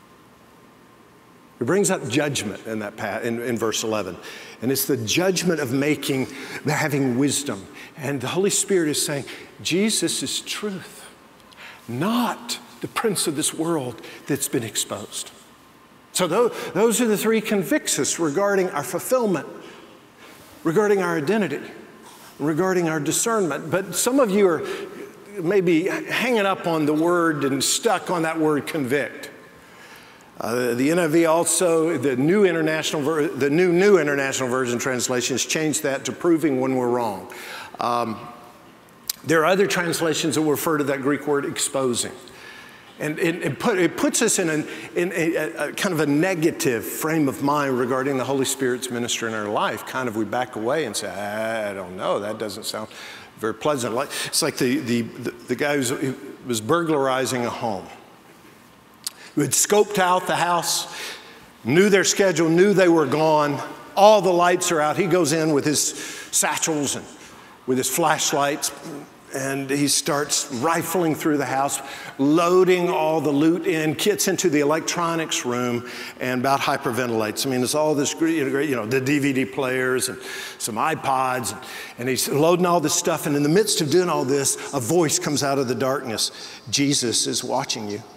He brings up judgment in that in verse 11. And it's the judgment of having wisdom. And the Holy Spirit is saying, Jesus is truth, not the prince of this world that's been exposed. So those are the 3 convicts us regarding our fulfillment, regarding our identity, regarding our discernment. But some of you are maybe hanging up on the word and stuck on that word convict. The NIV also, the New International Version translation has changed that to proving when we're wrong. There are other translations that refer to that Greek word exposing. And it puts us in a kind of a negative frame of mind regarding the Holy Spirit's ministry in our life. Kind of we back away and say, I don't know, that doesn't sound very pleasant. It's like the guy who was burglarizing a home, who had scoped out the house, knew their schedule, knew they were gone. All the lights are out. He goes in with his satchels and with his flashlights, And he starts rifling through the house, loading all the loot in, gets into the electronics room, and about hyperventilates. I mean, it's all this great, the DVD players and some iPods, and he's loading all this stuff. And in the midst of doing all this, a voice comes out of the darkness. Jesus is watching you.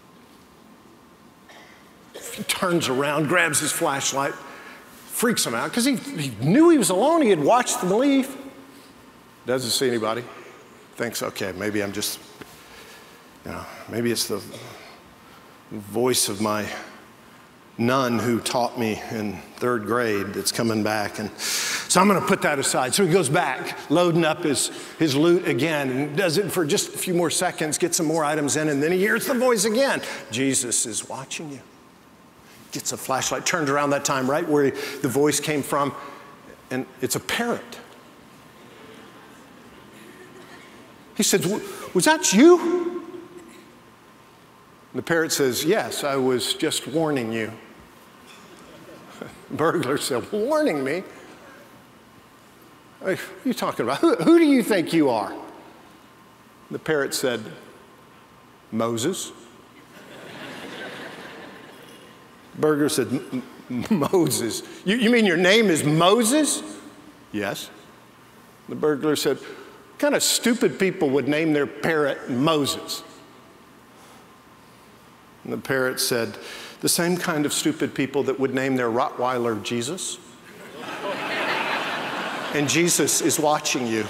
He turns around, grabs his flashlight, freaks him out because he knew he was alone. He had watched them leave. Doesn't see anybody. Thinks, okay, maybe I'm just, maybe it's the voice of my nun who taught me in 3rd grade that's coming back. And so I'm going to put that aside. So he goes back, loading up his loot again, and does it for just a few more seconds, gets some more items in, and then he hears the voice again. Jesus is watching you. Gets a flashlight, turns around that time right where the voice came from, and it's a parrot. He said, was that you? The parrot says, yes, I was just warning you. Burglar said, warning me? What are you talking about? Who do you think you are? The parrot said, Moses. Burglar said, Moses. You mean your name is Moses? Yes. The burglar said, what kind of stupid people would name their parrot Moses? And the parrot said, the same kind of stupid people that would name their Rottweiler Jesus. And Jesus is watching you.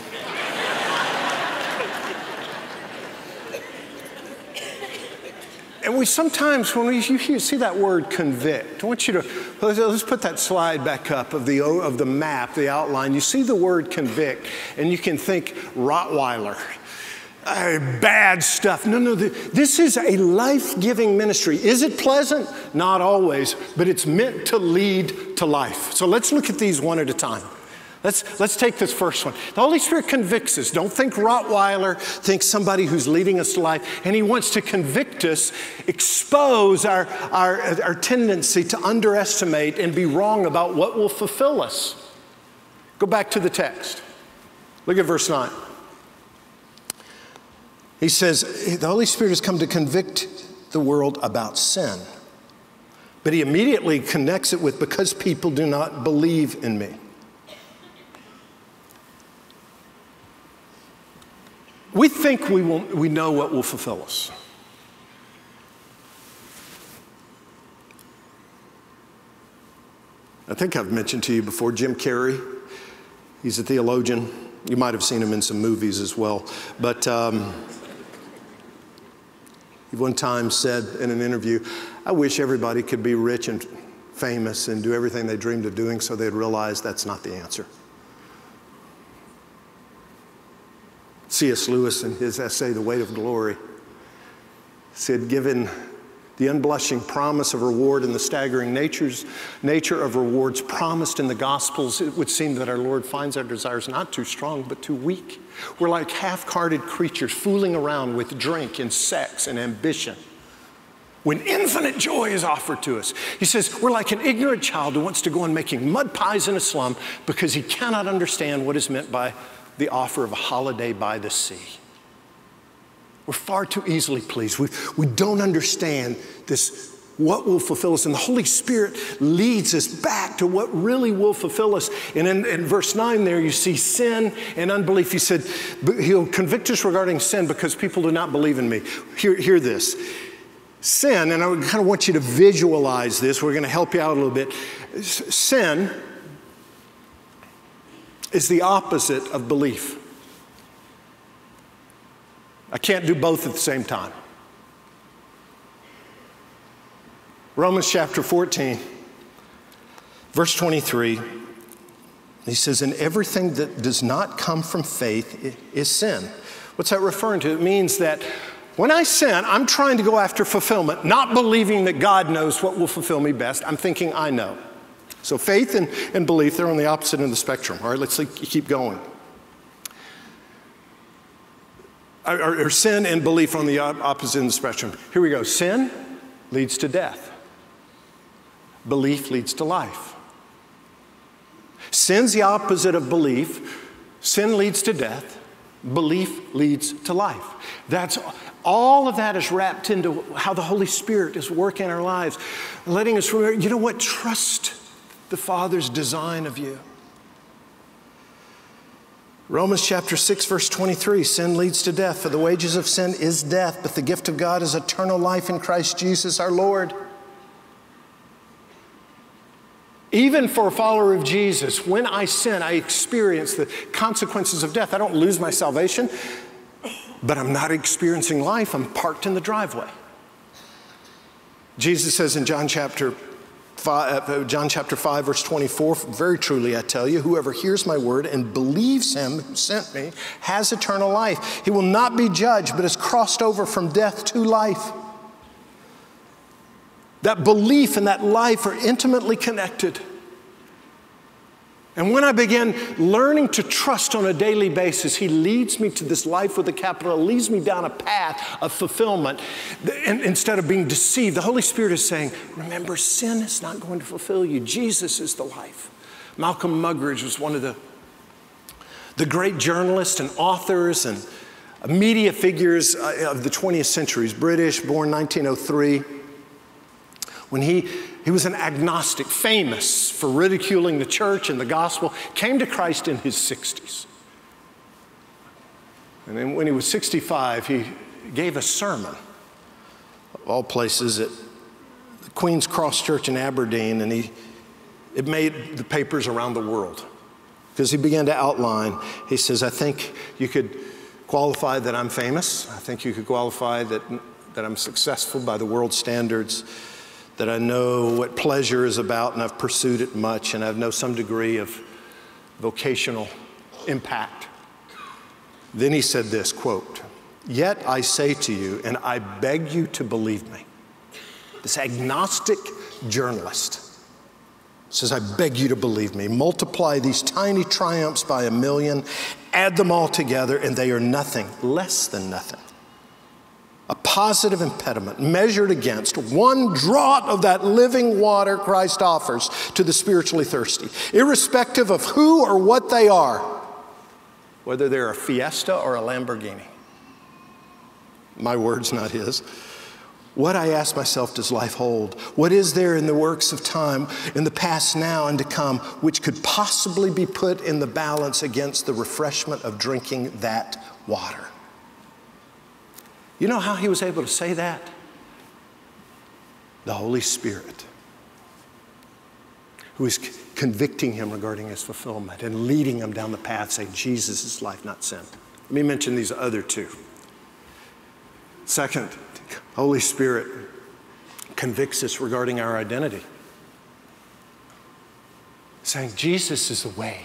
And we sometimes, when you see that word convict, I want you to, let's put that slide back up of the map, the outline. You see the word convict, and you can think Rottweiler, bad stuff. No, this is a life-giving ministry. Is it pleasant? Not always, but it's meant to lead to life. So let's look at these one at a time. Let's take this first one. The Holy Spirit convicts us. Don't think Rottweiler, think somebody who's leading us to life. And he wants to convict us, expose our tendency to underestimate and be wrong about what will fulfill us. Go back to the text. Look at verse 9. He says, the Holy Spirit has come to convict the world about sin. But he immediately connects it with, because people do not believe in me. We think we know what will fulfill us. I think I've mentioned to you before, Jim Carrey. He's a theologian. You might have seen him in some movies as well. But he one time said in an interview, I wish everybody could be rich and famous and do everything they dreamed of doing so they'd realize that's not the answer. C.S. Lewis, in his essay, The Weight of Glory, said, given the unblushing promise of reward and the staggering nature of rewards promised in the Gospels, it would seem that our Lord finds our desires not too strong, but too weak. We're like half-hearted creatures fooling around with drink and sex and ambition when infinite joy is offered to us. He says, we're like an ignorant child who wants to go on making mud pies in a slum because he cannot understand what is meant by the offer of a holiday by the sea. We're far too easily pleased. We don't understand this, what will fulfill us. And the Holy Spirit leads us back to what really will fulfill us. And in verse 9 there, you see sin and unbelief. He said, he'll convict us regarding sin because people do not believe in me. Hear this. Sin, and I kind of want you to visualize this. We're going to help you out a little bit. Sin is the opposite of belief. I can't do both at the same time. Romans chapter 14, verse 23, he says, and everything that does not come from faith is sin. What's that referring to? It means that when I sin, I'm trying to go after fulfillment, not believing that God knows what will fulfill me best. I'm thinking I know. So faith and belief, they're on the opposite end of the spectrum. All right, let's keep going. Or sin and belief on the opposite end of the spectrum. Here we go. Sin leads to death. Belief leads to life. Sin's the opposite of belief. Sin leads to death. Belief leads to life. All of that is wrapped into how the Holy Spirit is working in our lives, letting us remember, you know what? Trust the Father's design of you. Romans chapter 6, verse 23, sin leads to death, for the wages of sin is death, but the gift of God is eternal life in Christ Jesus our Lord. Even for a follower of Jesus, when I sin, I experience the consequences of death. I don't lose my salvation, but I'm not experiencing life. I'm parked in the driveway. Jesus says in John chapter 5, verse 24, very truly I tell you, whoever hears my word and believes him who sent me has eternal life. He will not be judged, but has crossed over from death to life. That belief and that life are intimately connected. And when I begin learning to trust on a daily basis, he leads me to this life with a capital L, leads me down a path of fulfillment. And instead of being deceived, the Holy Spirit is saying, remember, sin is not going to fulfill you. Jesus is the life. Malcolm Muggeridge was one of the great journalists and authors and media figures of the 20th century. He's British, born 1903. When he was an agnostic, famous for ridiculing the church and the gospel, came to Christ in his 60s. And then when he was 65, he gave a sermon, of all places, at the Queen's Cross Church in Aberdeen, and it made the papers around the world. Because he began to outline, he says, I think you could qualify that I'm famous. I think you could qualify that I'm successful by the world standards, that I know what pleasure is about and I've pursued it much and I know some degree of vocational impact. Then he said this, quote, yet I say to you, and I beg you to believe me. This agnostic journalist says, I beg you to believe me. Multiply these tiny triumphs by 1,000,000, add them all together, and they are nothing, less than nothing. A positive impediment measured against one draught of that living water Christ offers to the spiritually thirsty, irrespective of who or what they are, whether they're a Fiesta or a Lamborghini. My words, not his. What, I ask myself, does life hold? What is there in the works of time, in the past, now, and to come, which could possibly be put in the balance against the refreshment of drinking that water? You know how he was able to say that? The Holy Spirit, who is convicting him regarding his fulfillment and leading him down the path, saying, Jesus is life, not sin. Let me mention these other two. Second, Holy Spirit convicts us regarding our identity, saying Jesus is the way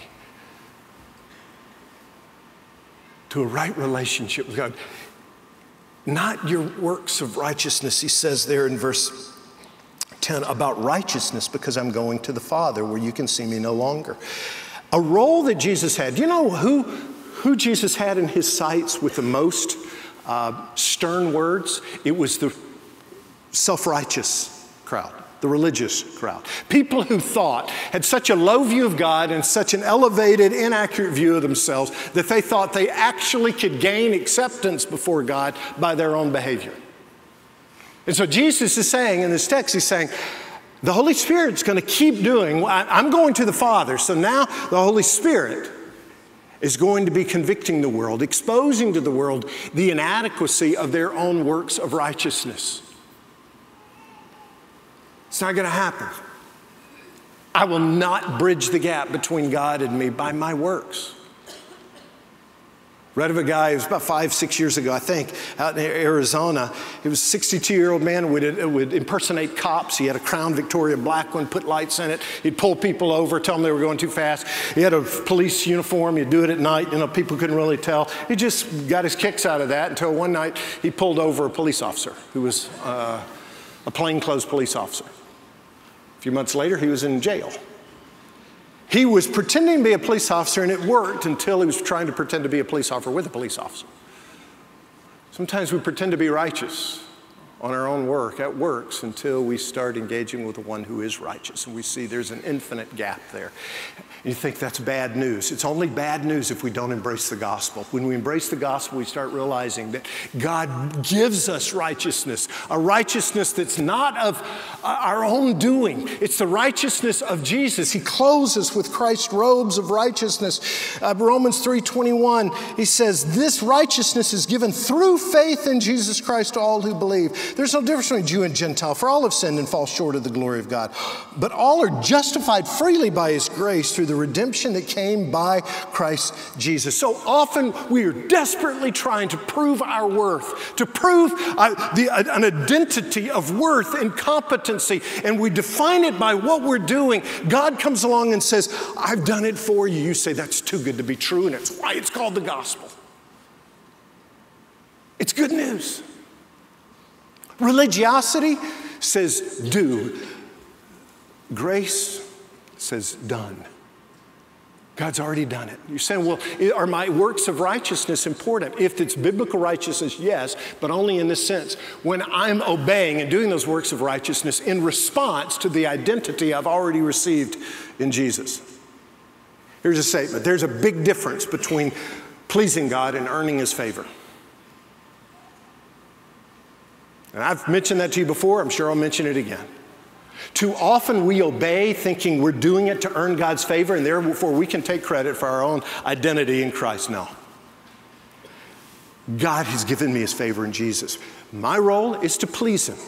to a right relationship with God. Not your works of righteousness, he says there in verse 10, about righteousness, because I'm going to the Father where you can see me no longer. A role that Jesus had. Do you know who Jesus had in his sights with the most stern words? It was the self-righteous crowd, the religious crowd. People who had such a low view of God and such an elevated, inaccurate view of themselves that they thought they actually could gain acceptance before God by their own behavior. And so Jesus is saying in this text, he's saying, the Holy Spirit's going to keep doing, I'm going to the Father, so now the Holy Spirit is going to be convicting the world, exposing to the world the inadequacy of their own works of righteousness. It's not going to happen. I will not bridge the gap between God and me by my works. Read of a guy, it was about 5-6 years ago, I think, out in Arizona. He was a 62-year-old man who would impersonate cops. He had a Crown Victoria black one, put lights in it. He'd pull people over, tell them they were going too fast. He had a police uniform. He'd do it at night. People couldn't really tell. He just got his kicks out of that until one night he pulled over a police officer who was a plainclothes police officer. A few months later, he was in jail. He was pretending to be a police officer, and it worked until he was trying to pretend to be a police officer with a police officer. Sometimes we pretend to be righteous on our own work. That works until we start engaging with the one who is righteous. And we see there's an infinite gap there. You think that's bad news. It's only bad news if we don't embrace the gospel. When we embrace the gospel, we start realizing that God gives us righteousness, a righteousness that's not of our own doing. It's the righteousness of Jesus. He clothes us with Christ's robes of righteousness. Romans 3:21, he says, this righteousness is given through faith in Jesus Christ to all who believe. There's no difference between Jew and Gentile, for all have sinned and fall short of the glory of God. But all are justified freely by his grace through the redemption that came by Christ Jesus. So often we are desperately trying to prove our worth, to prove an identity of worth and competency, and we define it by what we're doing. God comes along and says, I've done it for you. You say, that's too good to be true, and it's why it's called the gospel. It's good news. Religiosity says do. Grace says done. God's already done it. You're saying, well, are my works of righteousness important? If it's biblical righteousness, yes, but only in this sense. When I'm obeying and doing those works of righteousness in response to the identity I've already received in Jesus. Here's a statement. There's a big difference between pleasing God and earning his favor. And I've mentioned that to you before. I'm sure I'll mention it again. Too often we obey thinking we're doing it to earn God's favor and therefore we can take credit for our own identity in Christ. No. God has given me his favor in Jesus. My role is to please him,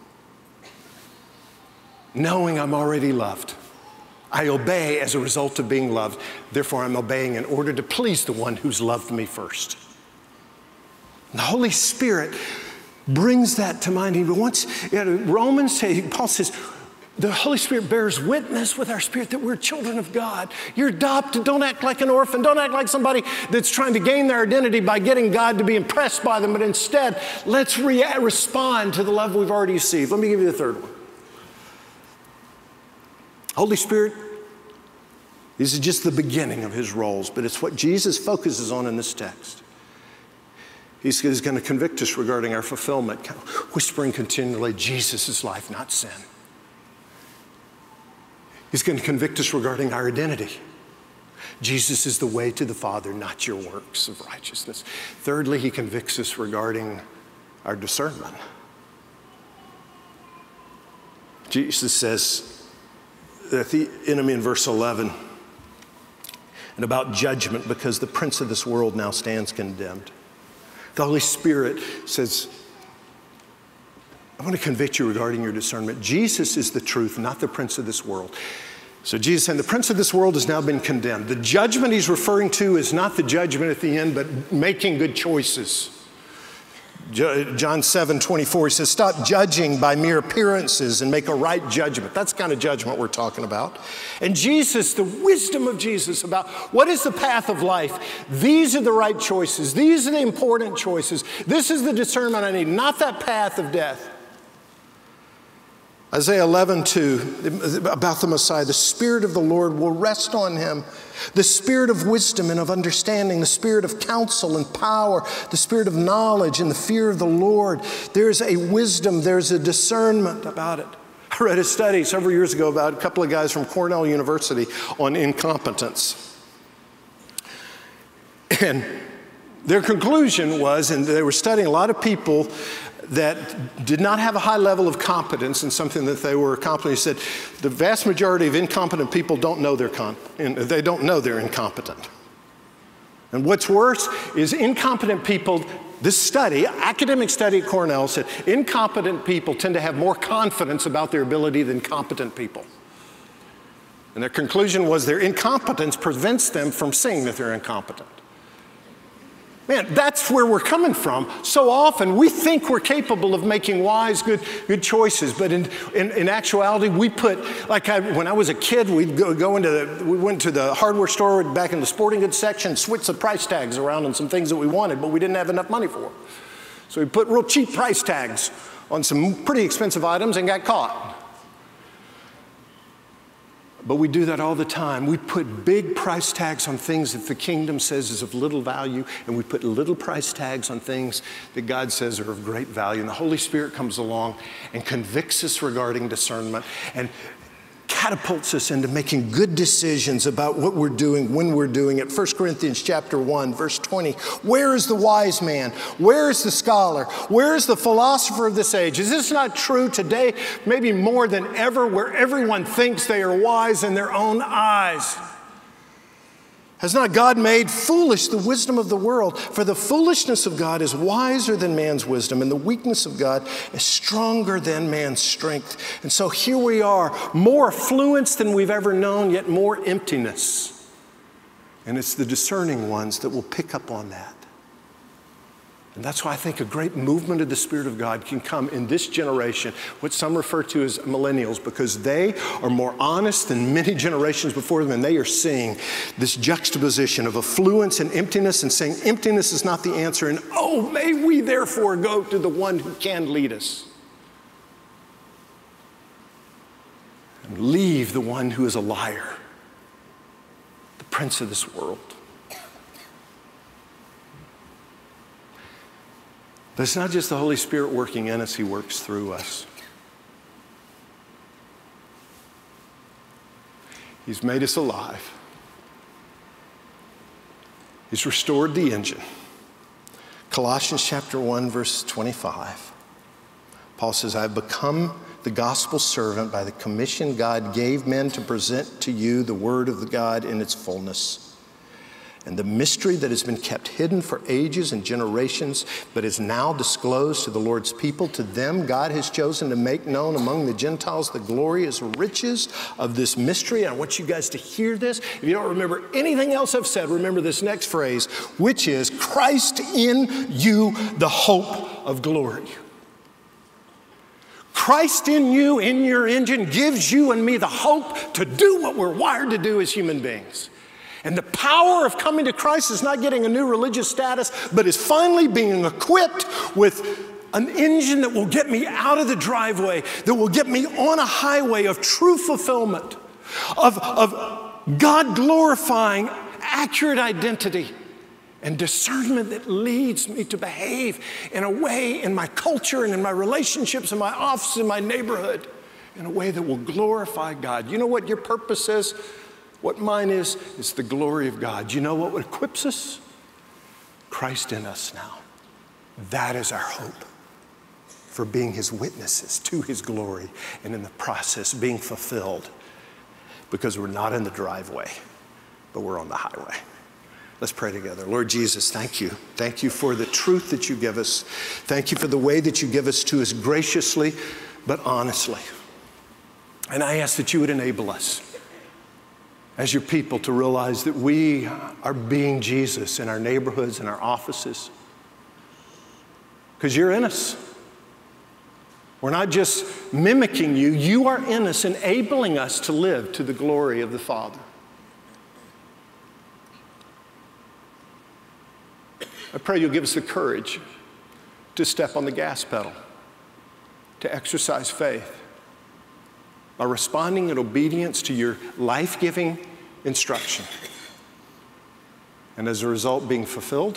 knowing I'm already loved. I obey as a result of being loved. Therefore, I'm obeying in order to please the one who's loved me first. And the Holy Spirit brings that to mind. Romans, Paul says, the Holy Spirit bears witness with our spirit that we're children of God. You're adopted. Don't act like an orphan. Don't act like somebody that's trying to gain their identity by getting God to be impressed by them. But instead, let's respond to the love we've already received. Let me give you the third one. Holy Spirit, this is just the beginning of his roles, but it's what Jesus focuses on in this text. He's going to convict us regarding our fulfillment, whispering continually, Jesus is life, not sin. He's going to convict us regarding our identity. Jesus is the way to the Father, not your works of righteousness. Thirdly, he convicts us regarding our discernment. Jesus says that the enemy in verse 11, and about judgment because the prince of this world now stands condemned. The Holy Spirit says, I want to convict you regarding your discernment. Jesus is the truth, not the prince of this world. So Jesus saying the prince of this world has now been condemned. The judgment he's referring to is not the judgment at the end, but making good choices. John 7:24, he says, stop judging by mere appearances and make a right judgment. That's the kind of judgment we're talking about. And Jesus, the wisdom of Jesus about what is the path of life. These are the right choices. These are the important choices. This is the discernment I need, not that path of death. Isaiah 11:2, about the Messiah, the Spirit of the Lord will rest on him. The Spirit of wisdom and of understanding, the Spirit of counsel and power, the Spirit of knowledge and the fear of the Lord. There's a wisdom, there's a discernment about it. I read a study several years ago about a couple of guys from Cornell University on incompetence. And their conclusion was, and they were studying a lot of people that did not have a high level of competence in something that they were competent. He said, the vast majority of incompetent people don't know they don't know they're incompetent. And what's worse is incompetent people, this study, academic study at Cornell said, incompetent people tend to have more confidence about their ability than competent people. And their conclusion was their incompetence prevents them from seeing that they're incompetent. Man, that's where we're coming from. So often we think we're capable of making wise, good choices, but in actuality, we put, when I was a kid, we went to the hardware store back in the sporting goods section, switched the price tags around on some things that we wanted, but we didn't have enough money for. So we put real cheap price tags on some pretty expensive items and got caught. But we do that all the time. We put big price tags on things that the kingdom says is of little value, and we put little price tags on things that God says are of great value. And the Holy Spirit comes along and convicts us regarding discernment and catapults us into making good decisions about what we're doing, when we're doing it. 1 Corinthians chapter 1, verse 20. Where is the wise man? Where is the scholar? Where is the philosopher of this age? Is this not true today, maybe more than ever, where everyone thinks they are wise in their own eyes? Has not God made foolish the wisdom of the world? For the foolishness of God is wiser than man's wisdom, and the weakness of God is stronger than man's strength. And so here we are, more affluence than we've ever known, yet more emptiness. And it's the discerning ones that will pick up on that. And that's why I think a great movement of the Spirit of God can come in this generation, what some refer to as millennials, because they are more honest than many generations before them, and they are seeing this juxtaposition of affluence and emptiness, and saying emptiness is not the answer, and oh, may we therefore go to the one who can lead us. And leave the one who is a liar, the prince of this world. But it's not just the Holy Spirit working in us, He works through us. He's made us alive. He's restored the engine. Colossians chapter 1, verse 25. Paul says, I have become the gospel servant by the commission God gave men to present to you the word of the God in its fullness. And the mystery that has been kept hidden for ages and generations, but is now disclosed to the Lord's people. To them, God has chosen to make known among the Gentiles the glorious riches of this mystery. And I want you guys to hear this. If you don't remember anything else I've said, remember this next phrase, which is Christ in you, the hope of glory. Christ in you, in your engine, gives you and me the hope to do what we're wired to do as human beings. And the power of coming to Christ is not getting a new religious status, but is finally being equipped with an engine that will get me out of the driveway, that will get me on a highway of true fulfillment, of God glorifying, accurate identity, and discernment that leads me to behave in a way in my culture and in my relationships, in my office, in my neighborhood, in a way that will glorify God. You know what your purpose is? What mine is the glory of God. You know what equips us? Christ in us now. That is our hope for being His witnesses to His glory, and in the process being fulfilled, because we're not in the driveway, but we're on the highway. Let's pray together. Lord Jesus, thank you. Thank you for the truth that you give us. Thank you for the way that you give us to us graciously, but honestly. And I ask that you would enable us as your people to realize that we are being Jesus in our neighborhoods and our offices, because you're in us. We're not just mimicking you. You are in us, enabling us to live to the glory of the Father. I pray you'll give us the courage to step on the gas pedal, to exercise faith, by responding in obedience to your life-giving instruction. And as a result, being fulfilled,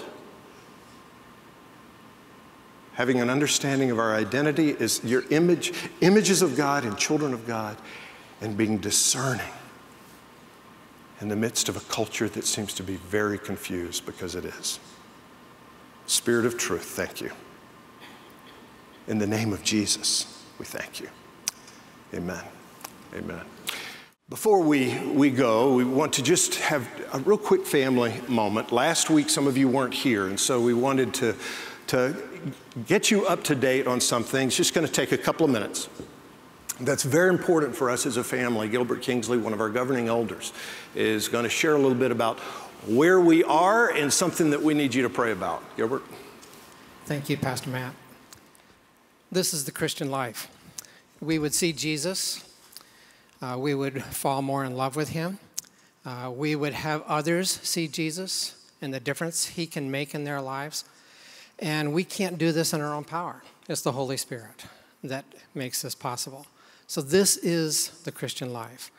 having an understanding of our identity as your images of God and children of God, and being discerning in the midst of a culture that seems to be very confused, because it is. Spirit of truth, thank you. In the name of Jesus, we thank you. Amen. Amen. Before we go, we want to just have a real quick family moment. Last week, some of you weren't here, and so we wanted to get you up to date on some things. Just going to take a couple of minutes. That's very important for us as a family. Gilbert Kingsley, one of our governing elders, is going to share a little bit about where we are and something that we need you to pray about. Gilbert? Thank you, Pastor Matt. This is the Christian life. We would see Jesus. We would fall more in love with him. We would have others see Jesus and the difference he can make in their lives. And we can't do this in our own power. It's the Holy Spirit that makes this possible. So this is the Christian life.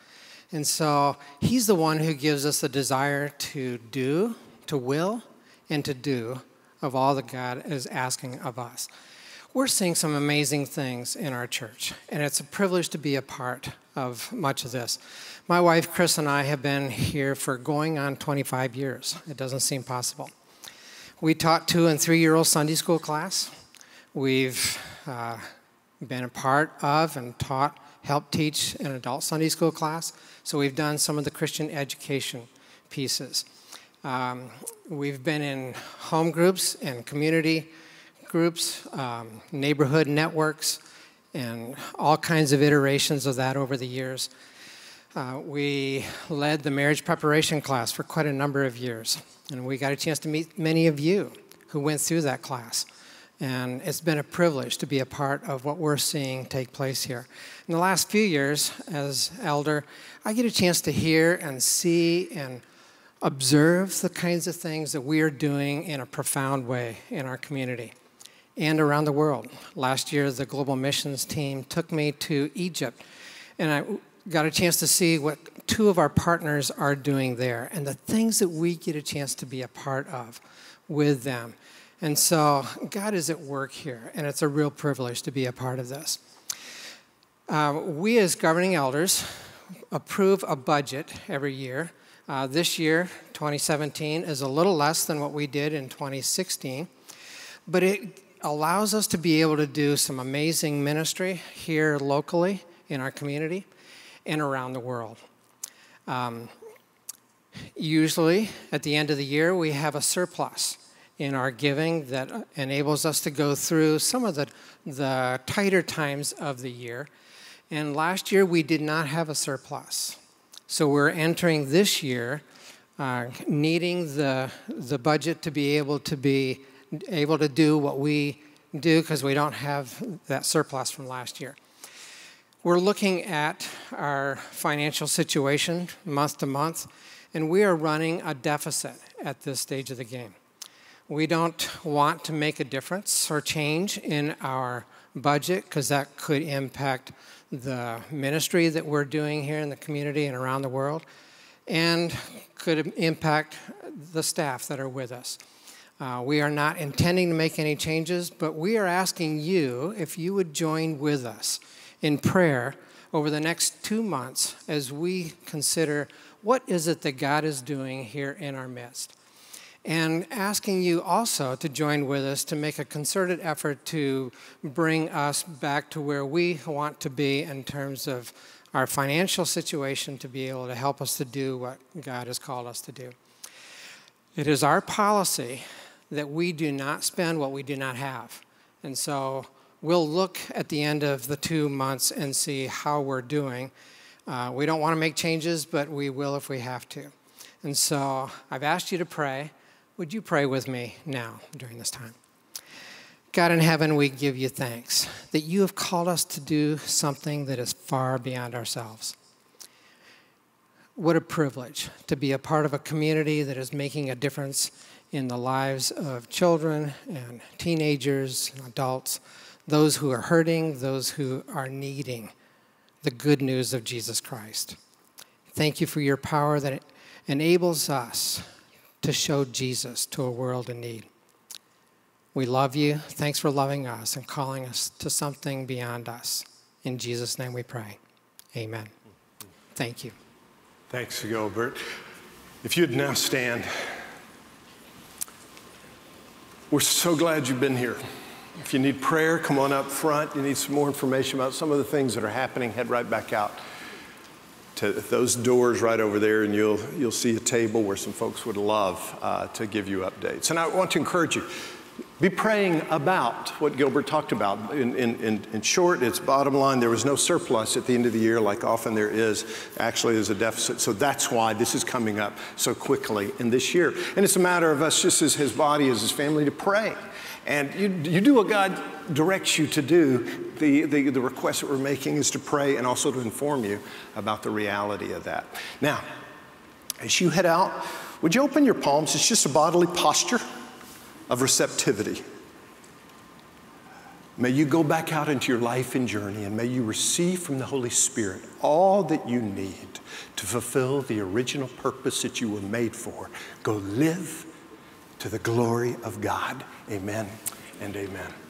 And so he's the one who gives us the desire to do, to will, and to do of all that God is asking of us. We're seeing some amazing things in our church, and it's a privilege to be a part of much of this. My wife, Chris, and I have been here for going on 25 years. It doesn't seem possible. We taught 2- and 3-year-old Sunday school class. We've been a part of and helped teach an adult Sunday school class. So we've done some of the Christian education pieces. We've been in home groups and community groups, neighborhood networks, and all kinds of iterations of that over the years. We led the marriage preparation class for quite a number of years, and we got a chance to meet many of you who went through that class. And it's been a privilege to be a part of what we're seeing take place here. In the last few years, as elder, I get a chance to hear and see and observe the kinds of things that we are doing in a profound way in our community and around the world. Last year, the global missions team took me to Egypt, and I got a chance to see what 2 of our partners are doing there and the things that we get a chance to be a part of with them. And so God is at work here, and it's a real privilege to be a part of this. We as governing elders approve a budget every year. This year, 2017, is a little less than what we did in 2016, but it allows us to be able to do some amazing ministry here locally in our community and around the world. Usually, at the end of the year, we have a surplus in our giving that enables us to go through some of the tighter times of the year. And last year, we did not have a surplus. So we're entering this year needing the budget to be able to do what we do because we don't have that surplus from last year. We're looking at our financial situation month to month, and we are running a deficit at this stage of the game. We don't want to make a difference or change in our budget because that could impact the ministry that we're doing here in the community and around the world, and could impact the staff that are with us. We are not intending to make any changes, but we are asking you if you would join with us in prayer over the next 2 months as we consider what is it that God is doing here in our midst. And asking you also to join with us to make a concerted effort to bring us back to where we want to be in terms of our financial situation to be able to help us to do what God has called us to do. It is our policy that we do not spend what we do not have. And so we'll look at the end of the 2 months and see how we're doing. We don't want to make changes, but we will if we have to. And so I've asked you to pray. Would you pray with me now during this time? God in heaven, we give you thanks that you have called us to do something that is far beyond ourselves. What a privilege to be a part of a community that is making a difference in the lives of children and teenagers and adults, those who are hurting, those who are needing the good news of Jesus Christ. Thank you for your power that enables us to show Jesus to a world in need. We love you. Thanks for loving us and calling us to something beyond us. In Jesus' name we pray. Amen. Thank you. Thanks, Gilbert. If you'd now stand. We're so glad you've been here. If you need prayer, come on up front. You need some more information about some of the things that are happening, head right back out to those doors right over there, and you'll see a table where some folks would love to give you updates. And I want to encourage you, be praying about what Gilbert talked about. In short, it's bottom line, there was no surplus at the end of the year like often there is. Actually, there's a deficit. So that's why this is coming up so quickly in this year. And it's a matter of us just as his body, as his family, to pray. And you do what God directs you to do. The request that we're making is to pray and also to inform you about the reality of that. Now, as you head out, would you open your palms? It's just a bodily posture of receptivity. May you go back out into your life and journey, and may you receive from the Holy Spirit all that you need to fulfill the original purpose that you were made for. Go live to the glory of God. Amen and amen.